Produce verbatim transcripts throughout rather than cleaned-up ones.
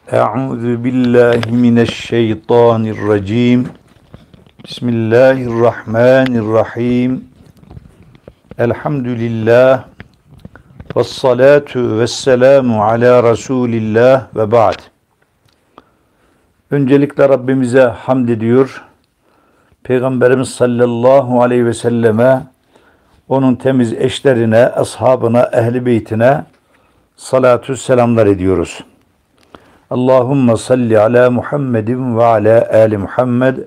Euzu billahi mineşşeytanirracim. Bismillahirrahmanirrahim. Elhamdülillah. Vessalatu vesselamu ala Resulillah ve ba'd. Öncelikle Rabbimize hamd ediyor. Peygamberimiz sallallahu aleyhi ve selleme, onun temiz eşlerine, ashabına, ehli beytine salatü selamlar ediyoruz. Allahumme salli ala Muhammedin ve ala ali Muhammed.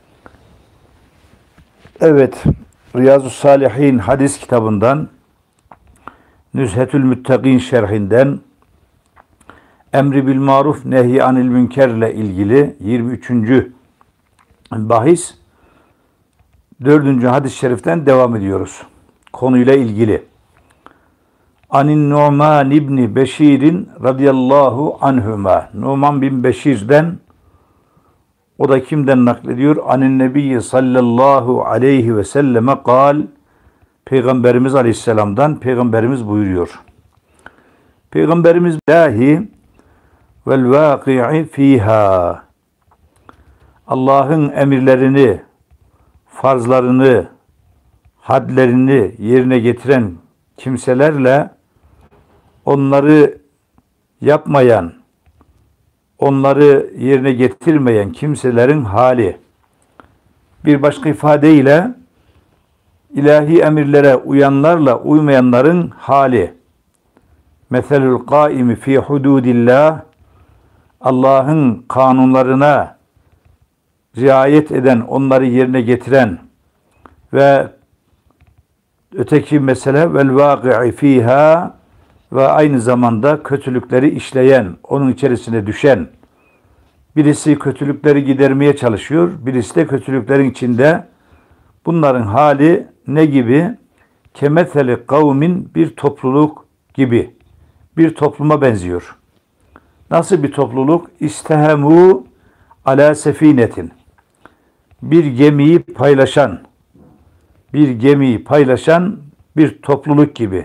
Evet, Riyazu Salihin hadis kitabından, Nüzhetül Müttegin şerhinden, Emri bil maruf nehy anil münkerle ilgili yirmi üçüncü bahis, dördüncü hadis-i şeriften devam ediyoruz. Konuyla ilgili. Anin Numan İbni Beşir'in radıyallahu anhüma. Numan bin Beşir'den, o da kimden naklediyor? Anin Nebiyyi sallallahu aleyhi ve selleme kal. Peygamberimiz aleyhisselamdan, Peygamberimiz buyuruyor. Peygamberimiz dahi vel vaki'i fiha. Allah'ın emirlerini, farzlarını, hadlerini yerine getiren kimselerle onları yapmayan, onları yerine getirmeyen kimselerin hali. Bir başka ifadeyle ilahi emirlere uyanlarla uymayanların hali. Meselül kaimi fi hududillah, Allah'ın kanunlarına riayet eden, onları yerine getiren ve öteki mesele vel vaki'i fiha, ve aynı zamanda kötülükleri işleyen, onun içerisine düşen. Birisi kötülükleri gidermeye çalışıyor, birisi de kötülüklerin içinde. Bunların hali ne gibi? Kemetheli kavmin, bir topluluk gibi. Bir topluma benziyor. Nasıl bir topluluk? İstehemu ala sefinetin. Bir gemiyi paylaşan, bir gemiyi paylaşan bir topluluk gibi.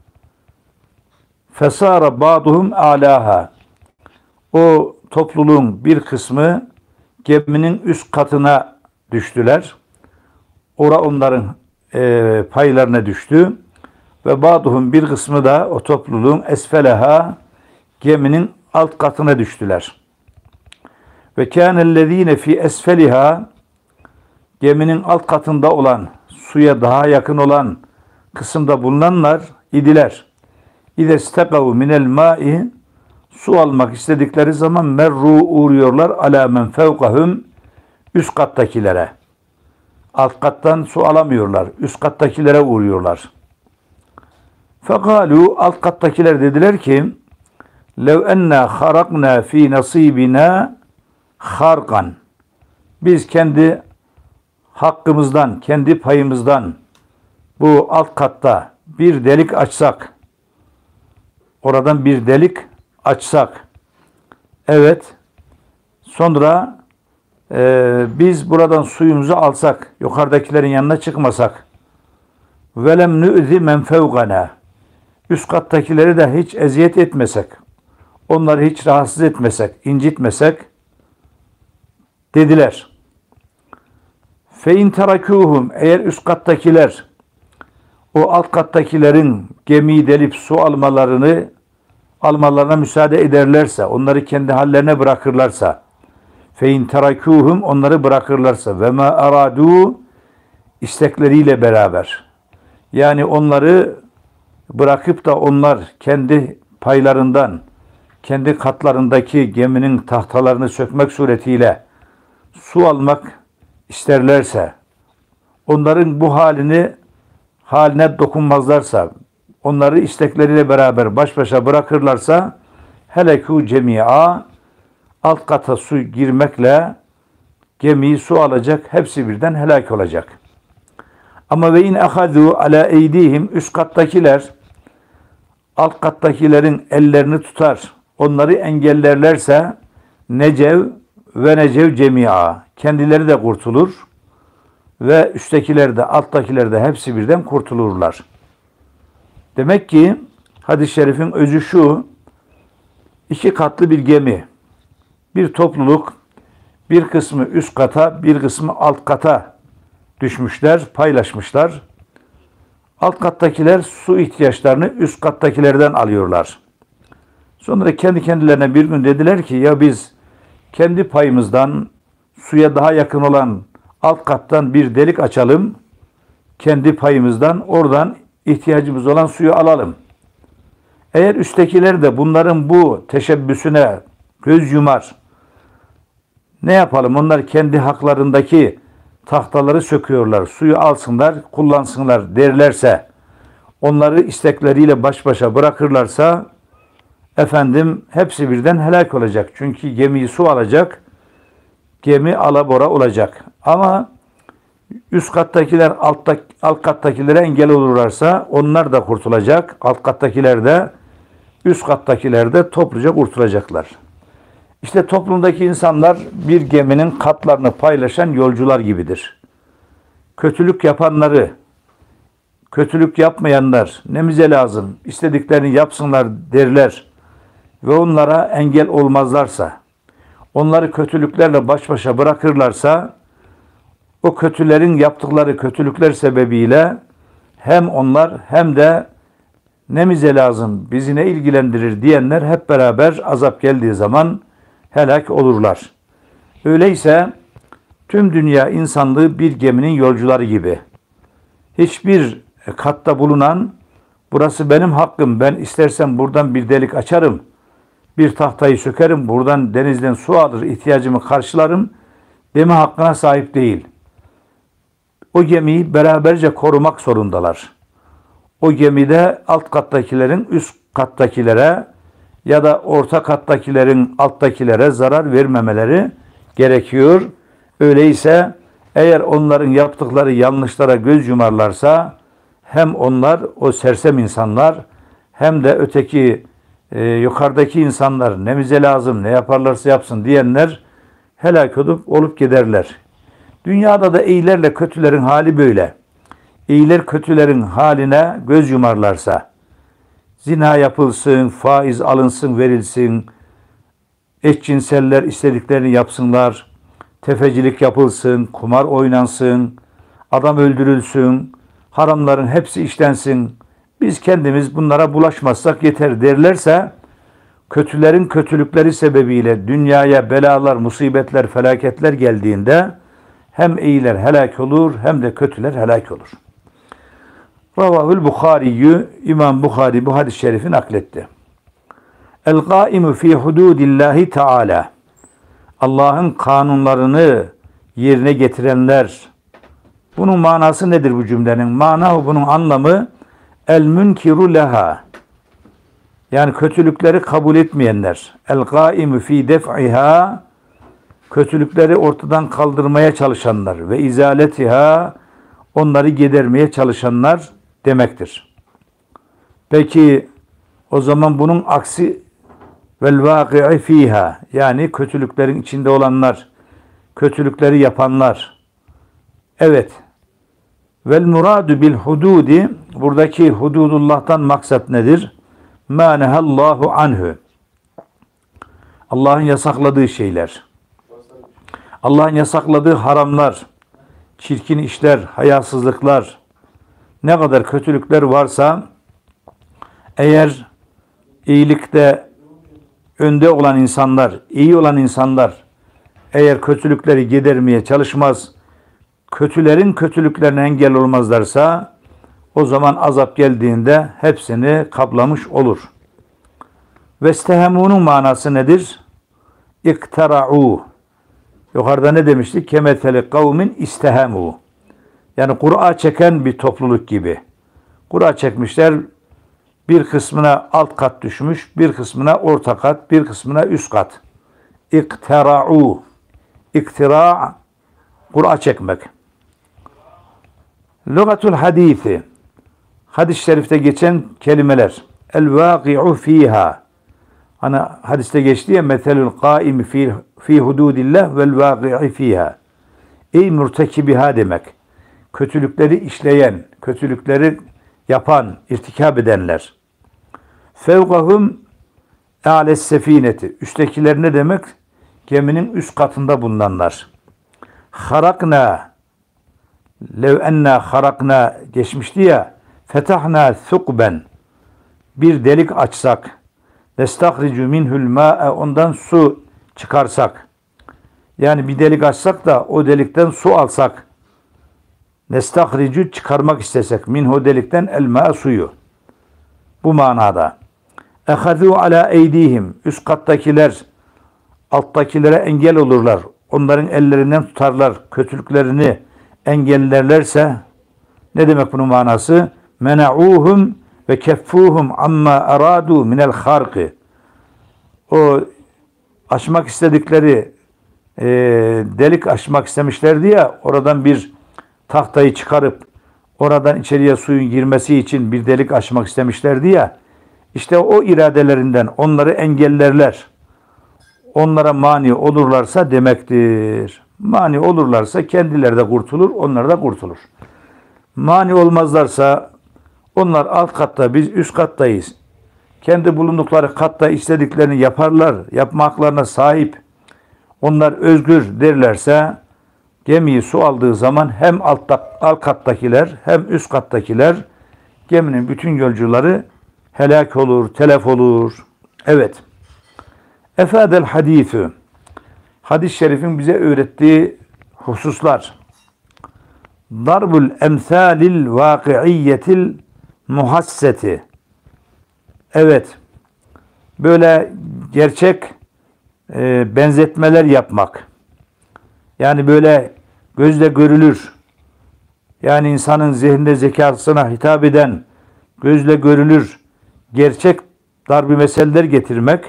Fesara ba'duhum alaha. O topluluğun bir kısmı geminin üst katına düştüler. Ora onların e, paylarına düştü. Ve ba'duhum, bir kısmı da o topluluğun esfeleha, geminin alt katına düştüler. Ve kânellezîne fî esfeliha, geminin alt katında olan, suya daha yakın olan kısımda bulunanlar idiler. İze stekav minel ma'i, su almak istedikleri zaman merru, uğruyorlar ala men fevkahum, üst kattakilere. Alt kattan su alamıyorlar. Üst kattakilere uğruyorlar. Fekalu, alt kattakiler dediler ki lev enna harakna fi nasibina harkan, biz kendi hakkımızdan, kendi payımızdan bu alt katta bir delik açsak, oradan bir delik açsak, evet, sonra e, biz buradan suyumuzu alsak, yukarıdakilerin yanına çıkmasak, velem nü'zi men fevgana, üst kattakileri de hiç eziyet etmesek, onları hiç rahatsız etmesek, incitmesek dediler. Fe in terakuhum, eğer üst kattakiler o alt kattakilerin gemiyi delip su almalarını almalarına müsaade ederlerse, onları kendi hallerine bırakırlarsa, fe in terakuhum, onları bırakırlarsa, ve ma aradu, istekleriyle beraber, yani onları bırakıp da onlar kendi paylarından, kendi katlarındaki geminin tahtalarını sökmek suretiyle su almak isterlerse, onların bu halini haline dokunmazlarsa, onları istekleriyle beraber baş başa bırakırlarsa, heleku cemi'a, alt kata su girmekle gemiyi su alacak, hepsi birden helak olacak. Ama ve in ahadu ala eydihim, üst kattakiler alt kattakilerin ellerini tutar, onları engellerlerse, necev ve necev cemi'a, kendileri de kurtulur ve üsttekiler de alttakiler de hepsi birden kurtulurlar. Demek ki hadis-i şerifin özü şu: iki katlı bir gemi. Bir topluluk bir kısmı üst kata, bir kısmı alt kata düşmüşler, paylaşmışlar. Alt kattakiler su ihtiyaçlarını üst kattakilerden alıyorlar. Sonra kendi kendilerine bir gün dediler ki ya biz kendi payımızdan suya daha yakın olan alt kattan bir delik açalım. Kendi payımızdan oradan ihtiyacımız olan suyu alalım. Eğer üsttekiler de bunların bu teşebbüsüne göz yumar, ne yapalım? Onlar kendi haklarındaki tahtaları söküyorlar, suyu alsınlar, kullansınlar derlerse, onları istekleriyle baş başa bırakırlarsa, efendim hepsi birden helak olacak. Çünkü gemiyi su alacak, gemi alabora olacak. Ama üst kattakiler altta, alt kattakilere engel olurlarsa onlar da kurtulacak. Alt kattakiler de üst kattakiler de topluca kurtulacaklar. İşte toplumdaki insanlar bir geminin katlarını paylaşan yolcular gibidir. Kötülük yapanları, kötülük yapmayanlar nemize lazım, istediklerini yapsınlar derler ve onlara engel olmazlarsa, onları kötülüklerle baş başa bırakırlarsa, o kötülerin yaptıkları kötülükler sebebiyle hem onlar hem de nemize lazım, bizi ne ilgilendirir diyenler hep beraber azap geldiği zaman helak olurlar. Öyleyse tüm dünya insanlığı bir geminin yolcuları gibi. Hiçbir katta bulunan burası benim hakkım, ben istersem buradan bir delik açarım, bir tahtayı sökerim, buradan denizden su alır, ihtiyacımı karşılarım deme hakkına sahip değil. O gemiyi beraberce korumak zorundalar. O gemide alt kattakilerin üst kattakilere ya da orta kattakilerin alttakilere zarar vermemeleri gerekiyor. Öyleyse eğer onların yaptıkları yanlışlara göz yumarlarsa hem onlar, o sersem insanlar, hem de öteki e, yukarıdaki insanlar nemize lazım, ne yaparlarsa yapsın diyenler helak olup, olup giderler. Dünyada da iyilerle kötülerin hali böyle. İyiler kötülerin haline göz yumarlarsa, zina yapılsın, faiz alınsın, verilsin, eşcinseller istediklerini yapsınlar, tefecilik yapılsın, kumar oynansın, adam öldürülsün, haramların hepsi işlensin, biz kendimiz bunlara bulaşmazsak yeter derlerse, kötülerin kötülükleri sebebiyle dünyaya belalar, musibetler, felaketler geldiğinde hem iyiler helak olur hem de kötüler helak olur. Ravahul Bukhariyyü, İmam Bukhari bu hadis-i şerifi nakletti. El-gâimu fî hudûdillâhi teâlâ. Allah'ın kanunlarını yerine getirenler. Bunun manası nedir bu cümlenin? Mana, bunun anlamı el-münkiru leha. Yani kötülükleri kabul etmeyenler. El-gâimu fî def'iha. Kötülükleri ortadan kaldırmaya çalışanlar ve izaletiha, onları gidermeye çalışanlar demektir. Peki o zaman bunun aksi vel vâki'i fîhâ, yani kötülüklerin içinde olanlar, kötülükleri yapanlar. Evet. Vel muradu bil hududi, buradaki hududullah'tan maksat nedir? Mâ nehallâhu anhu. Allah'ın yasakladığı şeyler. Allah'ın yasakladığı haramlar, çirkin işler, hayasızlıklar, ne kadar kötülükler varsa, eğer iyilikte önde olan insanlar, iyi olan insanlar, eğer kötülükleri gidermeye çalışmaz, kötülerin kötülüklerine engel olmazlarsa, o zaman azap geldiğinde hepsini kaplamış olur. Vestehemunun manası nedir? İktera'u. Yukarıda ne demiştik? Kemeteli kavmin istehemu. Yani Kur'a çeken bir topluluk gibi. Kur'a çekmişler, bir kısmına alt kat düşmüş, bir kısmına orta kat, bir kısmına üst kat. İktera'u. İktira' Kur'a çekmek. Lugatul hadisi. Hadis-i şerifte geçen kelimeler. El-vâki'u fîhâ. Hani hadiste geçti ya, metelül kaimi fi, fi hududillah vel vâki'i fîhâ. Ey mürtekibiha demek. Kötülükleri işleyen, kötülükleri yapan, irtikab edenler. Fevkahum âles sefineti. Üsttekiler ne demek? geminin üst katında bulunanlar. Harakna, lev enna harakna geçmişti ya, fetahna thukben, bir delik açsak, nestahricu minhul ma'e, ondan su çıkarsak, yani bir delik açsak da o delikten su alsak, nestahricu çıkarmak istesek, minhu delikten el ma'a, suyu. Bu manada. Ehadû ala eydihim, üst kattakiler alttakilere engel olurlar. Onların ellerinden tutarlar. Kötülüklerini engellerlerse, ne demek bunun manası? Mena'uhum ve keffuhum amma aradu minel harqi. O açmak istedikleri e, delik açmak istemişlerdi ya, oradan bir tahtayı çıkarıp oradan içeriye suyun girmesi için bir delik açmak istemişlerdi ya, işte o iradelerinden onları engellerler. Onlara mani olurlarsa demektir. Mani olurlarsa kendileri de kurtulur, onlar da kurtulur. Mani olmazlarsa onlar alt katta, biz üst kattayız. Kendi bulundukları katta istediklerini yaparlar, yapma haklarına sahip. Onlar özgür derlerse, gemiyi su aldığı zaman hem altta, alt kattakiler hem üst kattakiler, geminin bütün yolcuları helak olur, telef olur. Evet. Efadel hadîfü. Hadis-i şerifin bize öğrettiği hususlar. Darbul emsalil vakiiyyetil muhasseti. Evet. Böyle gerçek e, benzetmeler yapmak. Yani böyle gözle görülür. Yani insanın zihninde zekasına hitap eden, gözle görülür gerçek darb-ı meseleler getirmek,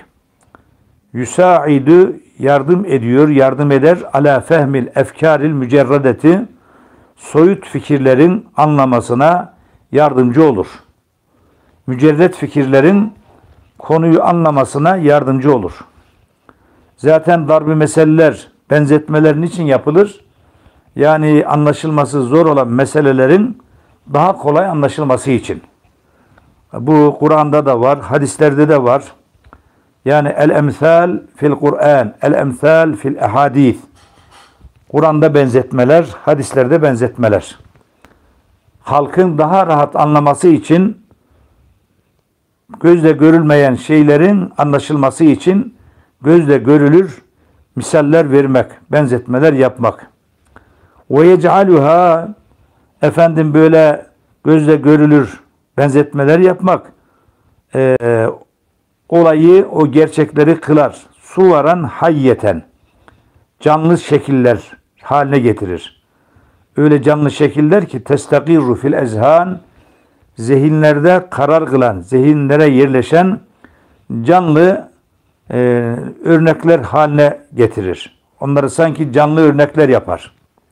yusaidu, yardım ediyor, yardım eder, ala fehmil efkaril mücerredeti, soyut fikirlerin anlamasına yardımcı olur. Mücerred fikirlerin konuyu anlamasına yardımcı olur. Zaten darb-ı meseleler, benzetmeler niçin yapılır? Yani anlaşılması zor olan meselelerin daha kolay anlaşılması için. Bu Kur'an'da da var, hadislerde de var. Yani el-emsal fil Kur'an, el-emsal fil ehadith. Kur'an'da benzetmeler, hadislerde benzetmeler. Halkın daha rahat anlaması için, gözle görülmeyen şeylerin anlaşılması için gözle görülür misaller vermek, benzetmeler yapmak. Ve yec'aluha, efendim böyle gözle görülür benzetmeler yapmak, e, olayı, o gerçekleri kılar. Suvaran hayyeten, canlı şekiller haline getirir. Öyle canlı şekiller ki testakirru fil ezhan, zihinlerde karar kılan, zihinlere yerleşen canlı e, örnekler haline getirir. Onları sanki canlı örnekler yapar.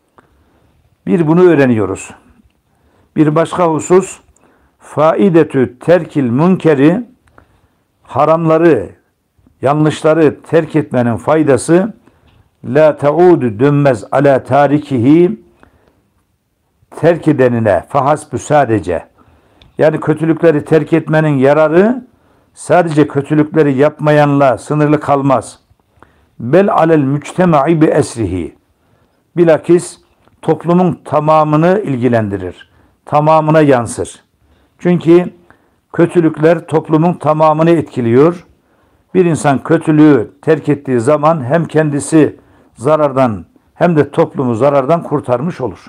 Bir bunu öğreniyoruz. Bir başka husus, faidetü terkil münkeri, haramları, yanlışları terk etmenin faydası, la taudu, dönmez, ala tarikihi, terk edenine, fahasbü, sadece. Yani kötülükleri terk etmenin yararı sadece kötülükleri yapmayanla sınırlı kalmaz. Bel alel müctema'i bi esrihi. Bilakis toplumun tamamını ilgilendirir. Tamamına yansır. Çünkü kötülükler toplumun tamamını etkiliyor. Bir insan kötülüğü terk ettiği zaman hem kendisi zarardan hem de toplumu zarardan kurtarmış olur.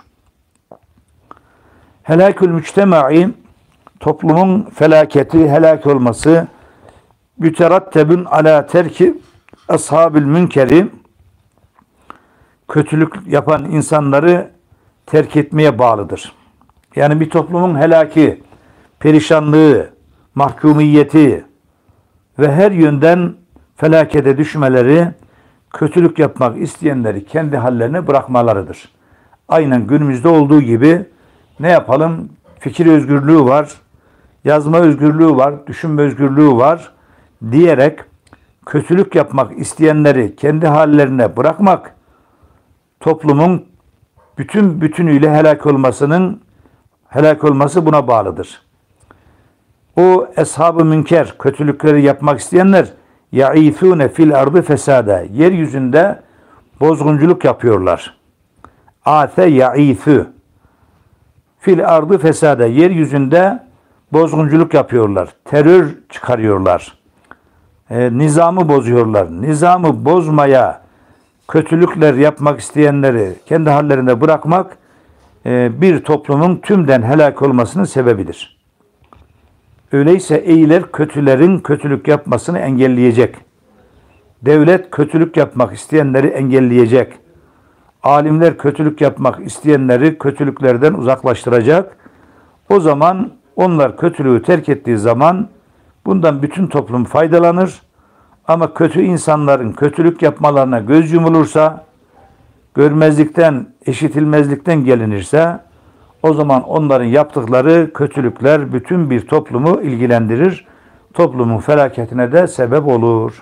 Helakül müctema'i, toplumun felaketi, helak olması, müterattebün ala terki ashabil münkeri, kötülük yapan insanları terk etmeye bağlıdır. Yani bir toplumun helaki, perişanlığı, mahkumiyeti ve her yönden felakete düşmeleri, kötülük yapmak isteyenleri kendi hallerine bırakmalarıdır. Aynen günümüzde olduğu gibi ne yapalım? Fikir özgürlüğü var, yazma özgürlüğü var, düşünme özgürlüğü var diyerek kötülük yapmak isteyenleri kendi hallerine bırakmak, toplumun bütün bütünüyle helak olmasının helak olması buna bağlıdır. O eshab-ı münker, kötülükleri yapmak isteyenler ya'ithune fil ardı fesada. Yeryüzünde bozgunculuk yapıyorlar. Ate ya'ithu fil ardı fesada. Yeryüzünde bozgunculuk yapıyorlar. Terör çıkarıyorlar. E, nizamı bozuyorlar. Nizamı bozmaya, kötülükler yapmak isteyenleri kendi hallerine bırakmak e, bir toplumun tümden helak olmasının sebebidir. Öyleyse iyiler kötülerin kötülük yapmasını engelleyecek. Devlet kötülük yapmak isteyenleri engelleyecek. Alimler kötülük yapmak isteyenleri kötülüklerden uzaklaştıracak. O zaman onlar kötülüğü terk ettiği zaman bundan bütün toplum faydalanır. Ama kötü insanların kötülük yapmalarına göz yumulursa, görmezlikten, eşitilmezlikten gelinirse, o zaman onların yaptıkları kötülükler bütün bir toplumu ilgilendirir. Toplumun felaketine de sebep olur.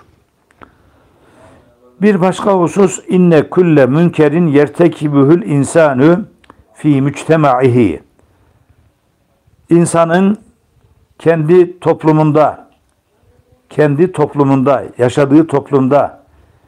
Bir başka husus, inne kulle münkerin yertekibuhul insanu fi müctemaihi. İnsanın kendi toplumunda, kendi toplumunda, yaşadığı toplumda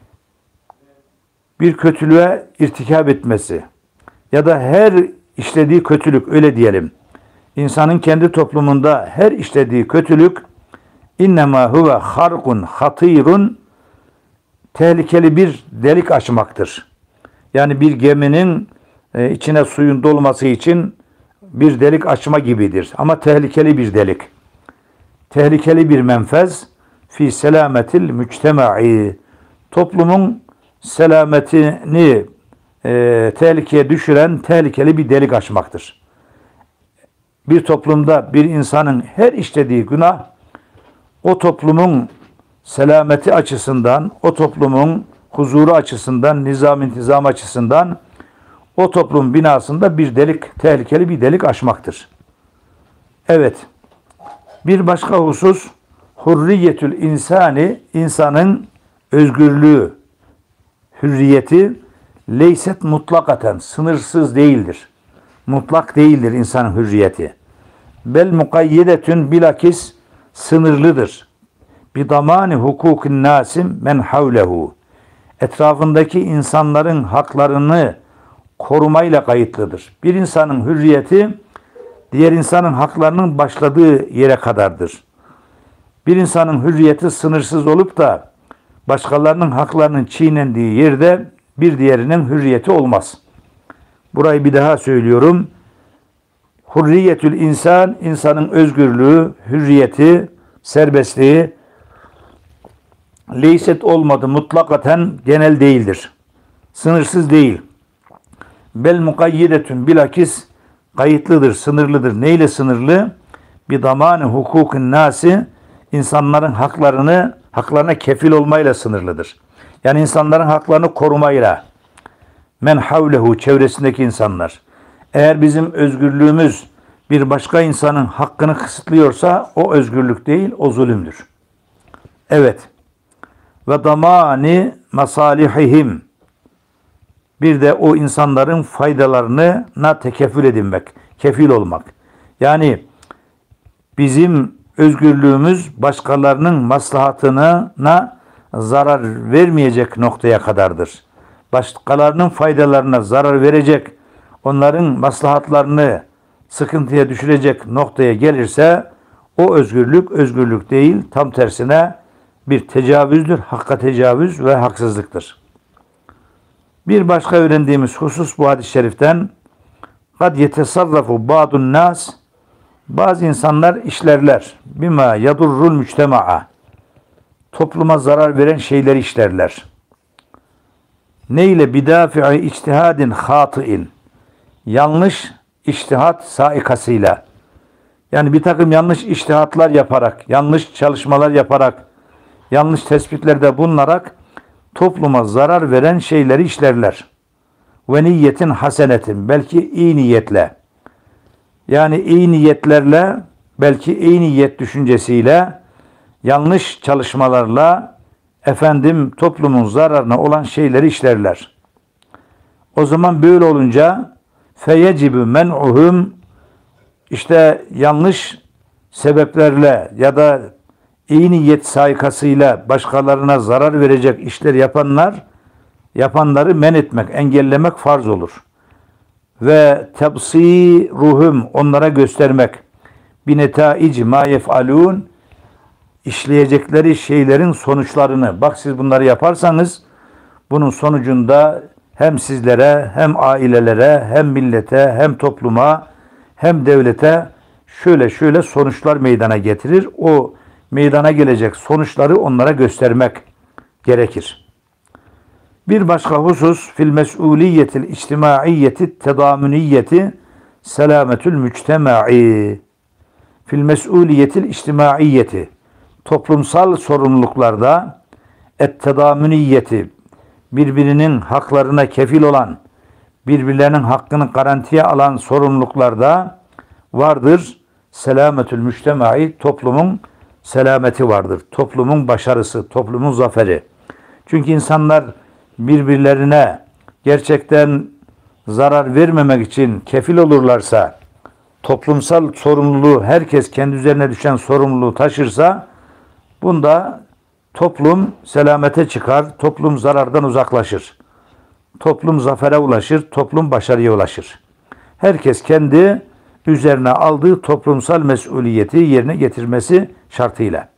bir kötülüğe irtikab etmesi ya da her işlediği kötülük, öyle diyelim. İnsanın kendi toplumunda her işlediği kötülük innema huve harkun hatirun, tehlikeli bir delik açmaktır. Yani bir geminin e, içine suyun dolması için bir delik açma gibidir. Ama tehlikeli bir delik. Tehlikeli bir menfez fi selametil müctemai. Toplumun selametini e, tehlikeye düşüren tehlikeli bir delik açmaktır. Bir toplumda bir insanın her işlediği günah o toplumun selameti açısından, o toplumun huzuru açısından, nizam intizam açısından o toplum binasında bir delik, tehlikeli bir delik açmaktır. Evet. Bir başka husus, hurriyetül insani, insanın özgürlüğü, hürriyeti leyset mutlakaten, sınırsız değildir. Mutlak değildir insanın hürriyeti. Bel mukayyedetün, bilakis sınırlıdır. Bidamani hukukun nasim men havlehu. Etrafındaki insanların haklarını korumayla kayıtlıdır. Bir insanın hürriyeti diğer insanın haklarının başladığı yere kadardır. Bir insanın hürriyeti sınırsız olup da başkalarının haklarının çiğnendiği yerde bir diğerinin hürriyeti olmaz. Burayı bir daha söylüyorum. Hurriyetül insan, insanın özgürlüğü, hürriyeti, serbestliği leyset olmadı, mutlakaten genel değildir. Sınırsız değil. Bel mukayyidetün, bilakis kayıtlıdır, sınırlıdır. Neyle sınırlı? Bir damanı hukukun nasi, insanların haklarını, haklarına kefil olmayla sınırlıdır. Yani insanların haklarını korumayla. Men havlehu, çevresindeki insanlar. Eğer bizim özgürlüğümüz bir başka insanın hakkını kısıtlıyorsa o özgürlük değil, o zulümdür. Evet. Ve damani masalihihim. Bir de o insanların faydalarına tekeffül edinmek, kefil olmak. Yani bizim özgürlüğümüz başkalarının maslahatına zarar vermeyecek noktaya kadardır. Başkalarının faydalarına zarar verecek, onların maslahatlarını sıkıntıya düşürecek noktaya gelirse o özgürlük özgürlük değil, tam tersine bir tecavüzdür, hakka tecavüz ve haksızlıktır. Bir başka öğrendiğimiz husus bu hadis-i şeriften, kad yetesarrafu ba'dun nas, bazı insanlar işlerler, bima yadurrul müctema'a, topluma zarar veren şeyleri işlerler. Neyle? Bidafi'i içtihadin hatı'in, yanlış içtihat saikasıyla. Yani bir takım yanlış içtihatlar yaparak, yanlış çalışmalar yaparak, yanlış tespitlerde bulunarak topluma zarar veren şeyleri işlerler. Ve niyetin hasenetin, belki iyi niyetle. Yani iyi niyetlerle, belki iyi niyet düşüncesiyle, yanlış çalışmalarla efendim toplumun zararına olan şeyleri işlerler. O zaman böyle olunca feyecibü men'uhum, işte yanlış sebeplerle ya da iyi niyet saykasıyla başkalarına zarar verecek işler yapanlar, yapanları men etmek, engellemek farz olur. Ve tebsiruhum, onlara göstermek, binetaic ma yef'alun, işleyecekleri şeylerin sonuçlarını. Bak siz bunları yaparsanız bunun sonucunda hem sizlere, hem ailelere, hem millete, hem topluma, hem devlete şöyle şöyle sonuçlar meydana getirir. O meydana gelecek sonuçları onlara göstermek gerekir. Bir başka husus fil mes'uliyetil içtimaiyyeti tedamüniyeti selametül müctema'i. Fil mes'uliyetil içtimaiyyeti, toplumsal sorumluluklarda et-tedamüniyeti, birbirinin haklarına kefil olan, birbirlerinin hakkını garantiye alan sorumluluklarda vardır. Selametül müctemai, toplumun selameti vardır. Toplumun başarısı, toplumun zaferi. Çünkü insanlar birbirlerine gerçekten zarar vermemek için kefil olurlarsa, toplumsal sorumluluğu, herkes kendi üzerine düşen sorumluluğu taşırsa, bunda toplum selamete çıkar, toplum zarardan uzaklaşır. Toplum zafere ulaşır, toplum başarıya ulaşır. Herkes kendi üzerine aldığı toplumsal mesuliyeti yerine getirmesi şartıyla.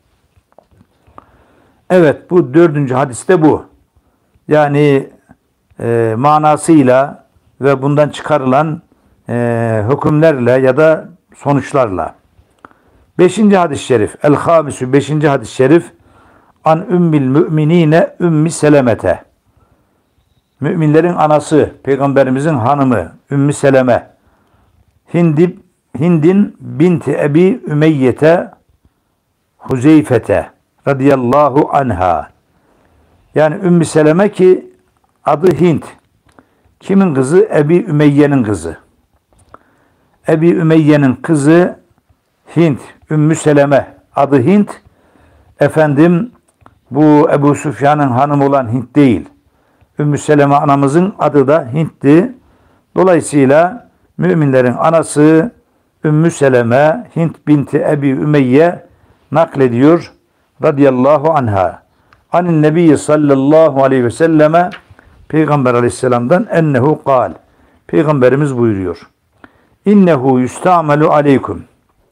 Evet, bu dördüncü hadiste bu. Yani e, manasıyla ve bundan çıkarılan e, hükümlerle ya da sonuçlarla. Beşinci hadis-i şerif. El-Hamisu, beşinci hadis-i şerif. An ümmil müminine Ümmi Selemete. Müminlerin anası, Peygamberimizin hanımı Ümmü Seleme. Hindi, Hindin binti Ebi Ümeyyete Huzeyfete radıyallahu anha. Yani Ümmü Seleme ki adı Hint. Kimin kızı? Ebi Ümeyye'nin kızı. Ebi Ümeyye'nin kızı Hint. Ümmü Seleme adı Hint. Efendim bu Ebu Süfyan'ın hanımı olan Hint değil. Ümmü Seleme anamızın adı da Hint'ti. Dolayısıyla müminlerin anası Ümmü Seleme Hint binti Ebi Ümeyye naklediyor radıyallahu anha. Anin Nebi sallallahu aleyhi ve selleme, Peygamber aleyhisselamdan ennehu kal. Peygamberimiz buyuruyor. İnnehu yustamelu aleykum.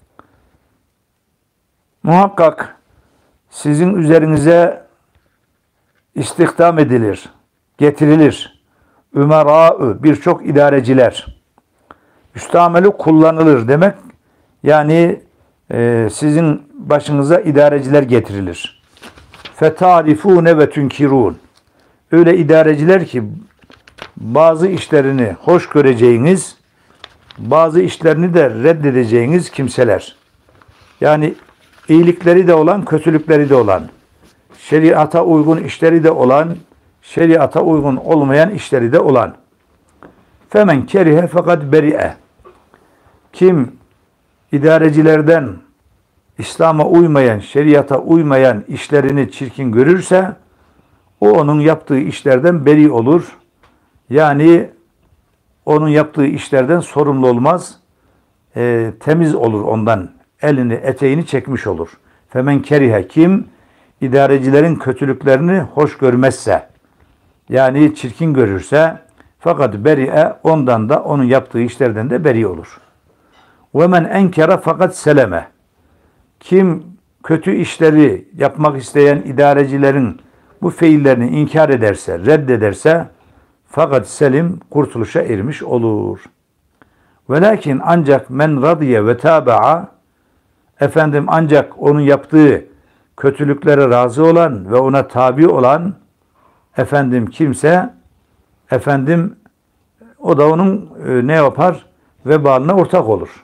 Muhakkak sizin üzerinize istihdam edilir, getirilir. Ümerâ'ü, birçok idareciler. Üstamelu kullanılır demek. Yani e, sizin başınıza idareciler getirilir. Fetarifûne ve tünkirûn. Öyle idareciler ki bazı işlerini hoş göreceğiniz, bazı işlerini de reddedeceğiniz kimseler. Yani iyilikleri de olan, kötülükleri de olan, şeriata uygun işleri de olan, şeriata uygun olmayan işleri de olan. Femen kerihe fakat beri'e. Kim idarecilerden İslam'a uymayan, şeriata uymayan işlerini çirkin görürse, o onun yaptığı işlerden beri olur. Yani onun yaptığı işlerden sorumlu olmaz, e, temiz olur ondan. Elini, eteğini çekmiş olur. Femen kerihe, kim idarecilerin kötülüklerini hoş görmezse, yani çirkin görürse, fakat beri'e, ondan da onun yaptığı işlerden de beri olur. Ve men enkere fakat seleme. Kim kötü işleri yapmak isteyen idarecilerin bu fiillerini inkar ederse, reddederse, fakat selim, kurtuluşa ermiş olur. Velakin ancak men radiye ve taba'a, efendim ancak onun yaptığı kötülüklere razı olan ve ona tabi olan efendim kimse, efendim o da onun e, ne yapar? Vebalına ortak olur.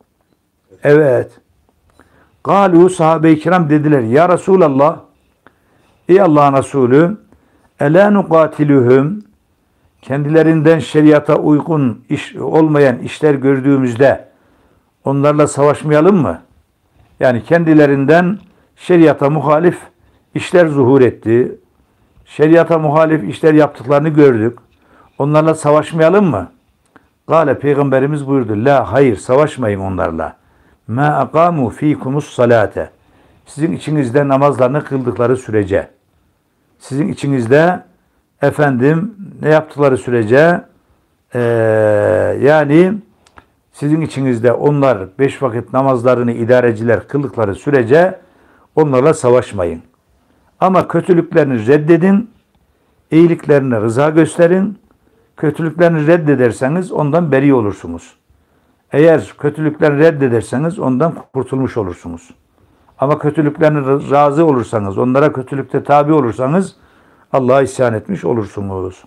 Evet. Galu, sahabe-i kiram dediler. Ya Resulallah, ey Allah'ın Resulü, elâ nukatiluhum, kendilerinden şeriata uygun iş olmayan işler gördüğümüzde onlarla savaşmayalım mı? Yani kendilerinden şeriata muhalif işler zuhur etti. Şeriata muhalif işler yaptıklarını gördük. Onlarla savaşmayalım mı? Gale, Peygamberimiz buyurdu. La, hayır, savaşmayın onlarla. Ma aqamu fikumus salate. sizin içinizde namazlarını kıldıkları sürece, sizin içinizde efendim ne yaptıkları sürece ee, yani sizin içinizde onlar beş vakit namazlarını idareciler kıldıkları sürece onlarla savaşmayın. Ama kötülüklerini reddedin, iyiliklerine rıza gösterin. Kötülüklerini reddederseniz ondan beri olursunuz. Eğer kötülüklerini reddederseniz ondan kurtulmuş olursunuz. Ama kötülüklerine razı olursanız, onlara kötülükte tabi olursanız Allah'a isyan etmiş olursunuz.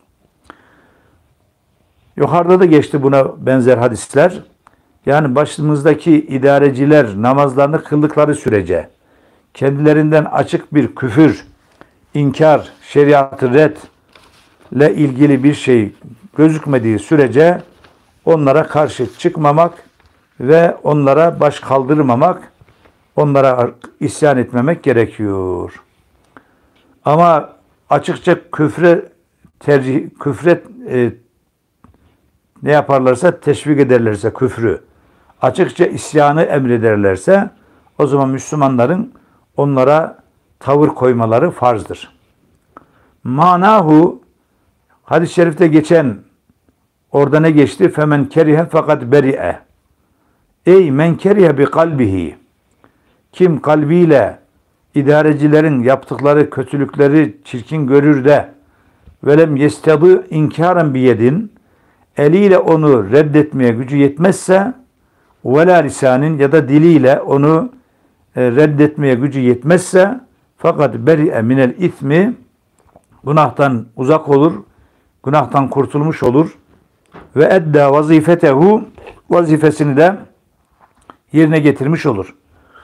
Yukarıda da geçti buna benzer hadisler. Yani başımızdaki idareciler namazlarını kıldıkları sürece kendilerinden açık bir küfür, inkar, şeriatı redle ilgili bir şey gözükmediği sürece onlara karşı çıkmamak ve onlara baş kaldırmamak, onlara isyan etmemek gerekiyor. Ama açıkça küfre tercih, küfre e, ne yaparlarsa teşvik ederlerse küfrü, açıkça isyanı emrederlerse o zaman Müslümanların onlara tavır koymaları farzdır. Manahu hadis-i şerifte geçen orada ne geçti? Femen kerihe fakat beri'e. Ey men kerihe bi kalbihi. Kim kalbiyle idarecilerin yaptıkları kötülükleri çirkin görür de velem yestadı inkaren biyedin, eliyle onu reddetmeye gücü yetmezse vela lisanin ya da diliyle onu reddetmeye gücü yetmezse fakat beri'e minel ismi, günahtan uzak olur, günahtan kurtulmuş olur ve edda vazifetehu, vazifesini de yerine getirmiş olur.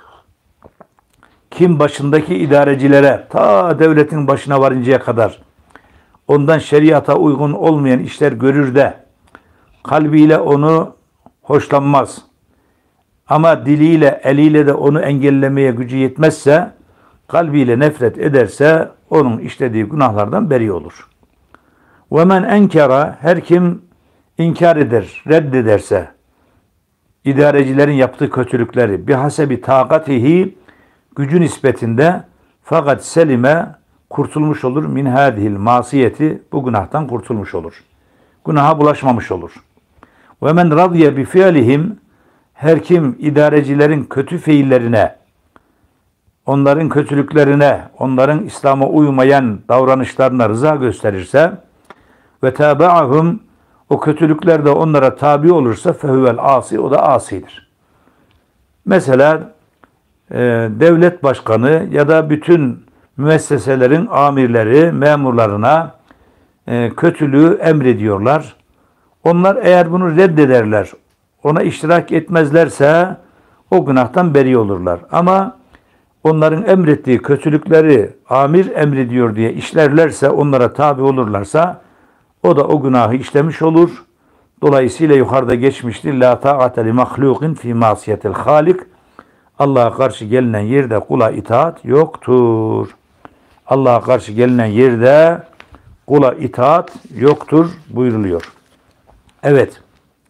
Kim başındaki idarecilere ta devletin başına varıncaya kadar ondan şeriata uygun olmayan işler görür de kalbiyle onu hoşlanmaz ama diliyle, eliyle de onu engellemeye gücü yetmezse, kalbiyle nefret ederse onun işlediği günahlardan beri olur. وَمَنْ اَنْكَرَ Her kim inkar eder, reddederse idarecilerin yaptığı kötülükleri bihasebi takatihi, gücü nispetinde, fakat selime kurtulmuş olur, min hadihil masiyeti, bu günahtan kurtulmuş olur. Günaha bulaşmamış olur. وَمَنْ رَضْيَ بِفِعْلِهِمْ Her kim idarecilerin kötü fiillerine, onların kötülüklerine, onların İslam'a uymayan davranışlarına rıza gösterirse ve tabi'ahum, o kötülükler de onlara tabi olursa fehuvel asi, o da asidir. Mesela e, devlet başkanı ya da bütün müesseselerin amirleri, memurlarına e, kötülüğü emrediyorlar. Onlar eğer bunu reddederler, ona iştirak etmezlerse o günahtan beri olurlar. Ama onların emrettiği kötülükleri amir emrediyor diye işlerlerse, onlara tabi olurlarsa o da o günahı işlemiş olur. Dolayısıyla yukarıda geçmiştir. La ta'ate li mahlukin fi masiyetil halik. Allah'a karşı gelinen yerde kula itaat yoktur. Allah'a karşı gelinen yerde kula itaat yoktur buyuruluyor. Evet.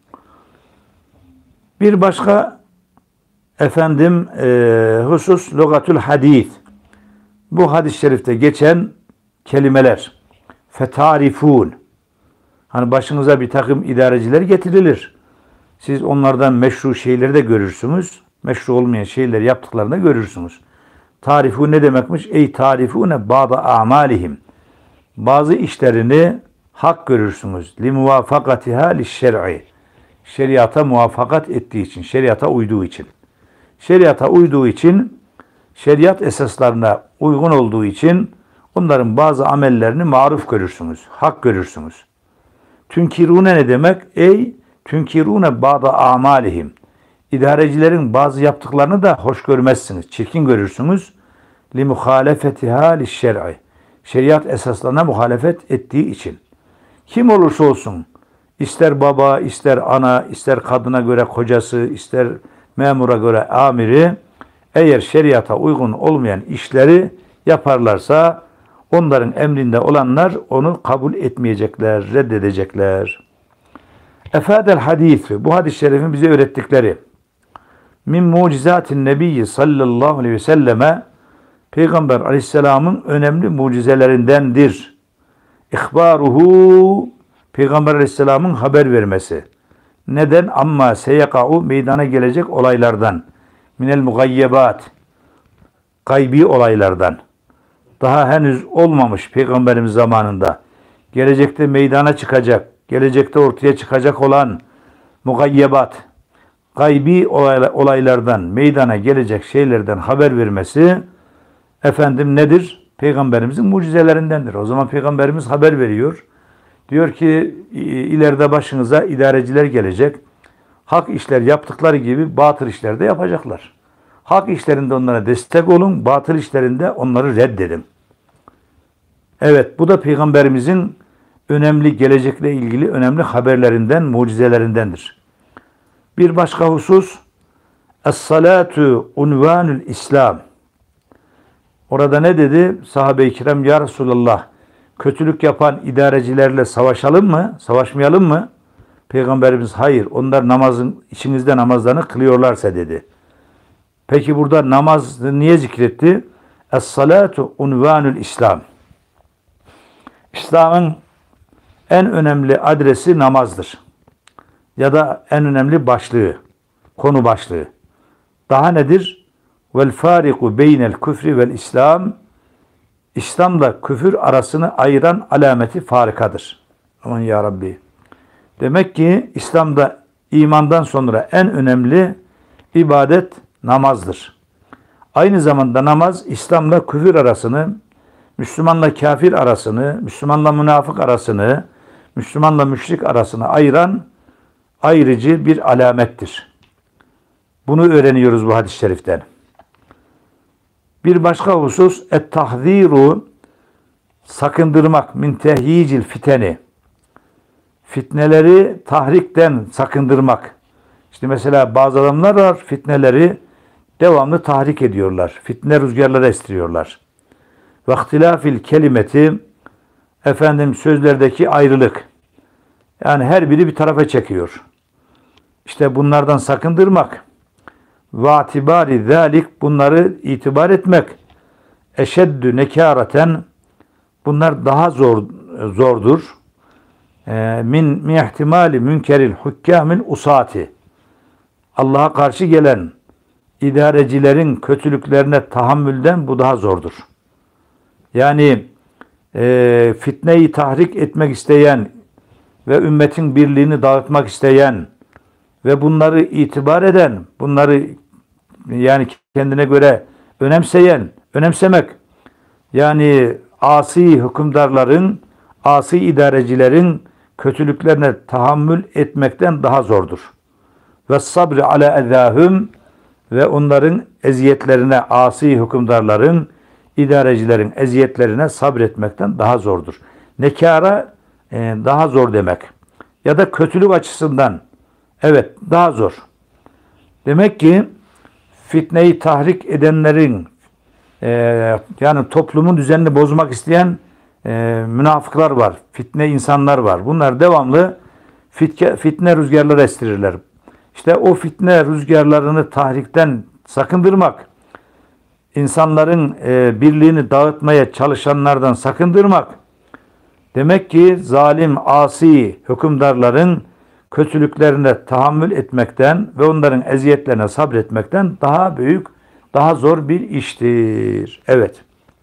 Bir başka efendim e, husus lügatül hadis. Bu hadis-i şerifte geçen kelimeler. Fetarifun. Hani başınıza bir takım idareciler getirilir. Siz onlardan meşru şeyleri de görürsünüz. Meşru olmayan şeyleri yaptıklarını da görürsünüz. Tarifu ne demekmiş? Ey tarifune ba'da amalihim. Bazı işlerini hak görürsünüz. Li muvafakatiha li şer'i. Şeriata muvafakat ettiği için, şeriata uyduğu için. Şeriata uyduğu için, şeriat esaslarına uygun olduğu için onların bazı amellerini maruf görürsünüz, hak görürsünüz. Tünkirune ne demek? Ey tünkirune ba'da amalihim. İdarecilerin bazı yaptıklarını da hoş görmezsiniz, çirkin görürsünüz. Li muhalefetiha li şer'i. Şeriat esaslarına muhalefet ettiği için. Kim olursa olsun, ister baba, ister ana, ister kadına göre kocası, ister memura göre amiri, eğer şeriata uygun olmayan işleri yaparlarsa onların emrinde olanlar onu kabul etmeyecekler, reddedecekler. Efadel hadisi, bu hadis-i şerifin bize öğrettikleri min mucizatin nebiyyi sallallahu aleyhi ve selleme, Peygamber aleyhisselamın önemli mucizelerindendir. İhbaruhu, Peygamber aleyhisselamın haber vermesi. Neden? Amma seyeka'u, meydana gelecek olaylardan. Minel mugayyebat, gaybi olaylardan. Daha henüz olmamış Peygamberimiz zamanında. Gelecekte meydana çıkacak, gelecekte ortaya çıkacak olan mugayyebat, gaybi olaylardan, meydana gelecek şeylerden haber vermesi, efendim nedir? Peygamberimizin mucizelerindendir. O zaman Peygamberimiz haber veriyor. Diyor ki ileride başınıza idareciler gelecek. Hak işler yaptıkları gibi batıl işler de yapacaklar. Hak işlerinde onlara destek olun, batıl işlerinde onları reddedin. Evet, bu da Peygamberimizin önemli, gelecekle ilgili önemli haberlerinden, mucizelerindendir. Bir başka husus, Es-salatu unvanul İslam. Orada ne dedi? Sahabe-i kiram, ya Resulallah, kötülük yapan idarecilerle savaşalım mı? Savaşmayalım mı? Peygamberimiz hayır, onlar namazın içinizde namazlarını kılıyorlarsa dedi. Peki burada namaz niye zikretti? Es-salatu unvanul İslam. İslam'ın en önemli adresi namazdır. Ya da en önemli başlığı, konu başlığı. Daha nedir? Vel fariku beynel küfri vel İslam. İslam'la küfür arasını ayıran alameti farikadır. Aman ya Rabbi. Demek ki İslam'da imandan sonra en önemli ibadet namazdır. Aynı zamanda namaz İslam'la küfür arasını, Müslümanla kafir arasını, Müslümanla münafık arasını, Müslümanla müşrik arasını ayıran ayrıcı bir alamettir. Bunu öğreniyoruz bu hadis-i şeriften. Bir başka husus, et-tahziru, sakındırmak, min tehyicil fiteni, fitneleri tahrikten sakındırmak. İşte mesela bazı adamlar var, fitneleri devamlı tahrik ediyorlar. Fitne rüzgarları estiriyorlar. Ve ihtilafil kelimeti, efendim sözlerdeki ayrılık. Yani her biri bir tarafa çekiyor. İşte bunlardan sakındırmak. Ve atibari zalik, bunları itibar etmek. Eşeddü nekâraten, bunlar daha zor zordur. E, min mi ihtimali münkeril hukkamil usati. Allah'a karşı gelen idarecilerin kötülüklerine tahammülden bu daha zordur. Yani e, fitneyi tahrik etmek isteyen ve ümmetin birliğini dağıtmak isteyen ve bunları itibar eden, bunları yani kendine göre önemseyen, önemsemek, yani asi hükümdarların, asi idarecilerin kötülüklerine tahammül etmekten daha zordur. Ve sabri ala ezahum, ve onların eziyetlerine, asi hükümdarların, idarecilerin eziyetlerine sabretmekten daha zordur. Nekara e, daha zor demek. Ya da kötülük açısından evet daha zor. Demek ki fitneyi tahrik edenlerin e, yani toplumun düzenini bozmak isteyen e, münafıklar var. Fitne insanlar var. Bunlar devamlı fitke, fitne rüzgarları estirirler. İşte o fitne rüzgarlarını tahrikten sakındırmak, insanların e, birliğini dağıtmaya çalışanlardan sakındırmak, demek ki zalim, asi hükümdarların kötülüklerine tahammül etmekten ve onların eziyetlerine sabretmekten daha büyük, daha zor bir iştir. Evet.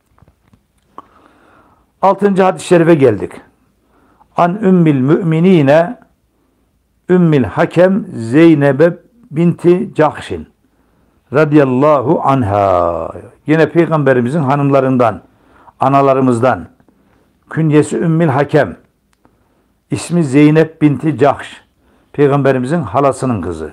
Altıncı hadis-i şerife geldik. An ümmil müminine Ümmül Hakem Zeynep binti Cahşin radıyallahu anha. Yine Peygamberimizin hanımlarından, analarımızdan. Künyesi Ümmül Hakem. İsmi Zeynep binti Cahş. Peygamberimizin halasının kızı.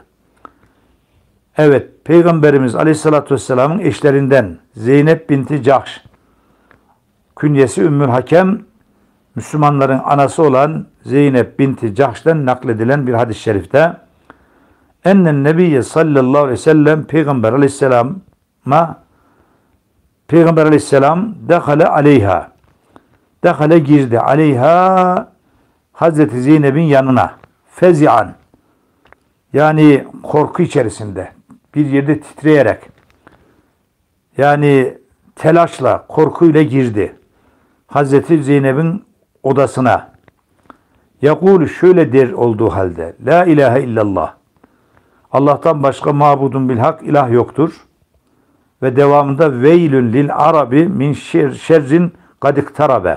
Evet, Peygamberimiz Aleyhisselatü Vesselam'ın eşlerinden Zeynep binti Cahş. Künyesi Ümmül Hakem, Müslümanların anası olan Zeynep binti Cahş'tan nakledilen bir hadis-i şerifte ennen nebiyye sallallahu aleyhi ve sellem Peygamber aleyhisselama Peygamber aleyhisselam dehale aleyha dehale girdi aleyha Hazreti Zeynep'in yanına fezi'an, yani korku içerisinde bir yerde titreyerek, yani telaşla, korkuyla girdi Hazreti Zeynep'in odasına. Yakulu şöyle der olduğu halde: La ilahe illallah. Allah'tan başka mabudun bil hak ilah yoktur. Ve devamında veylün lil arabi min şer, şerrin kadik tarabe.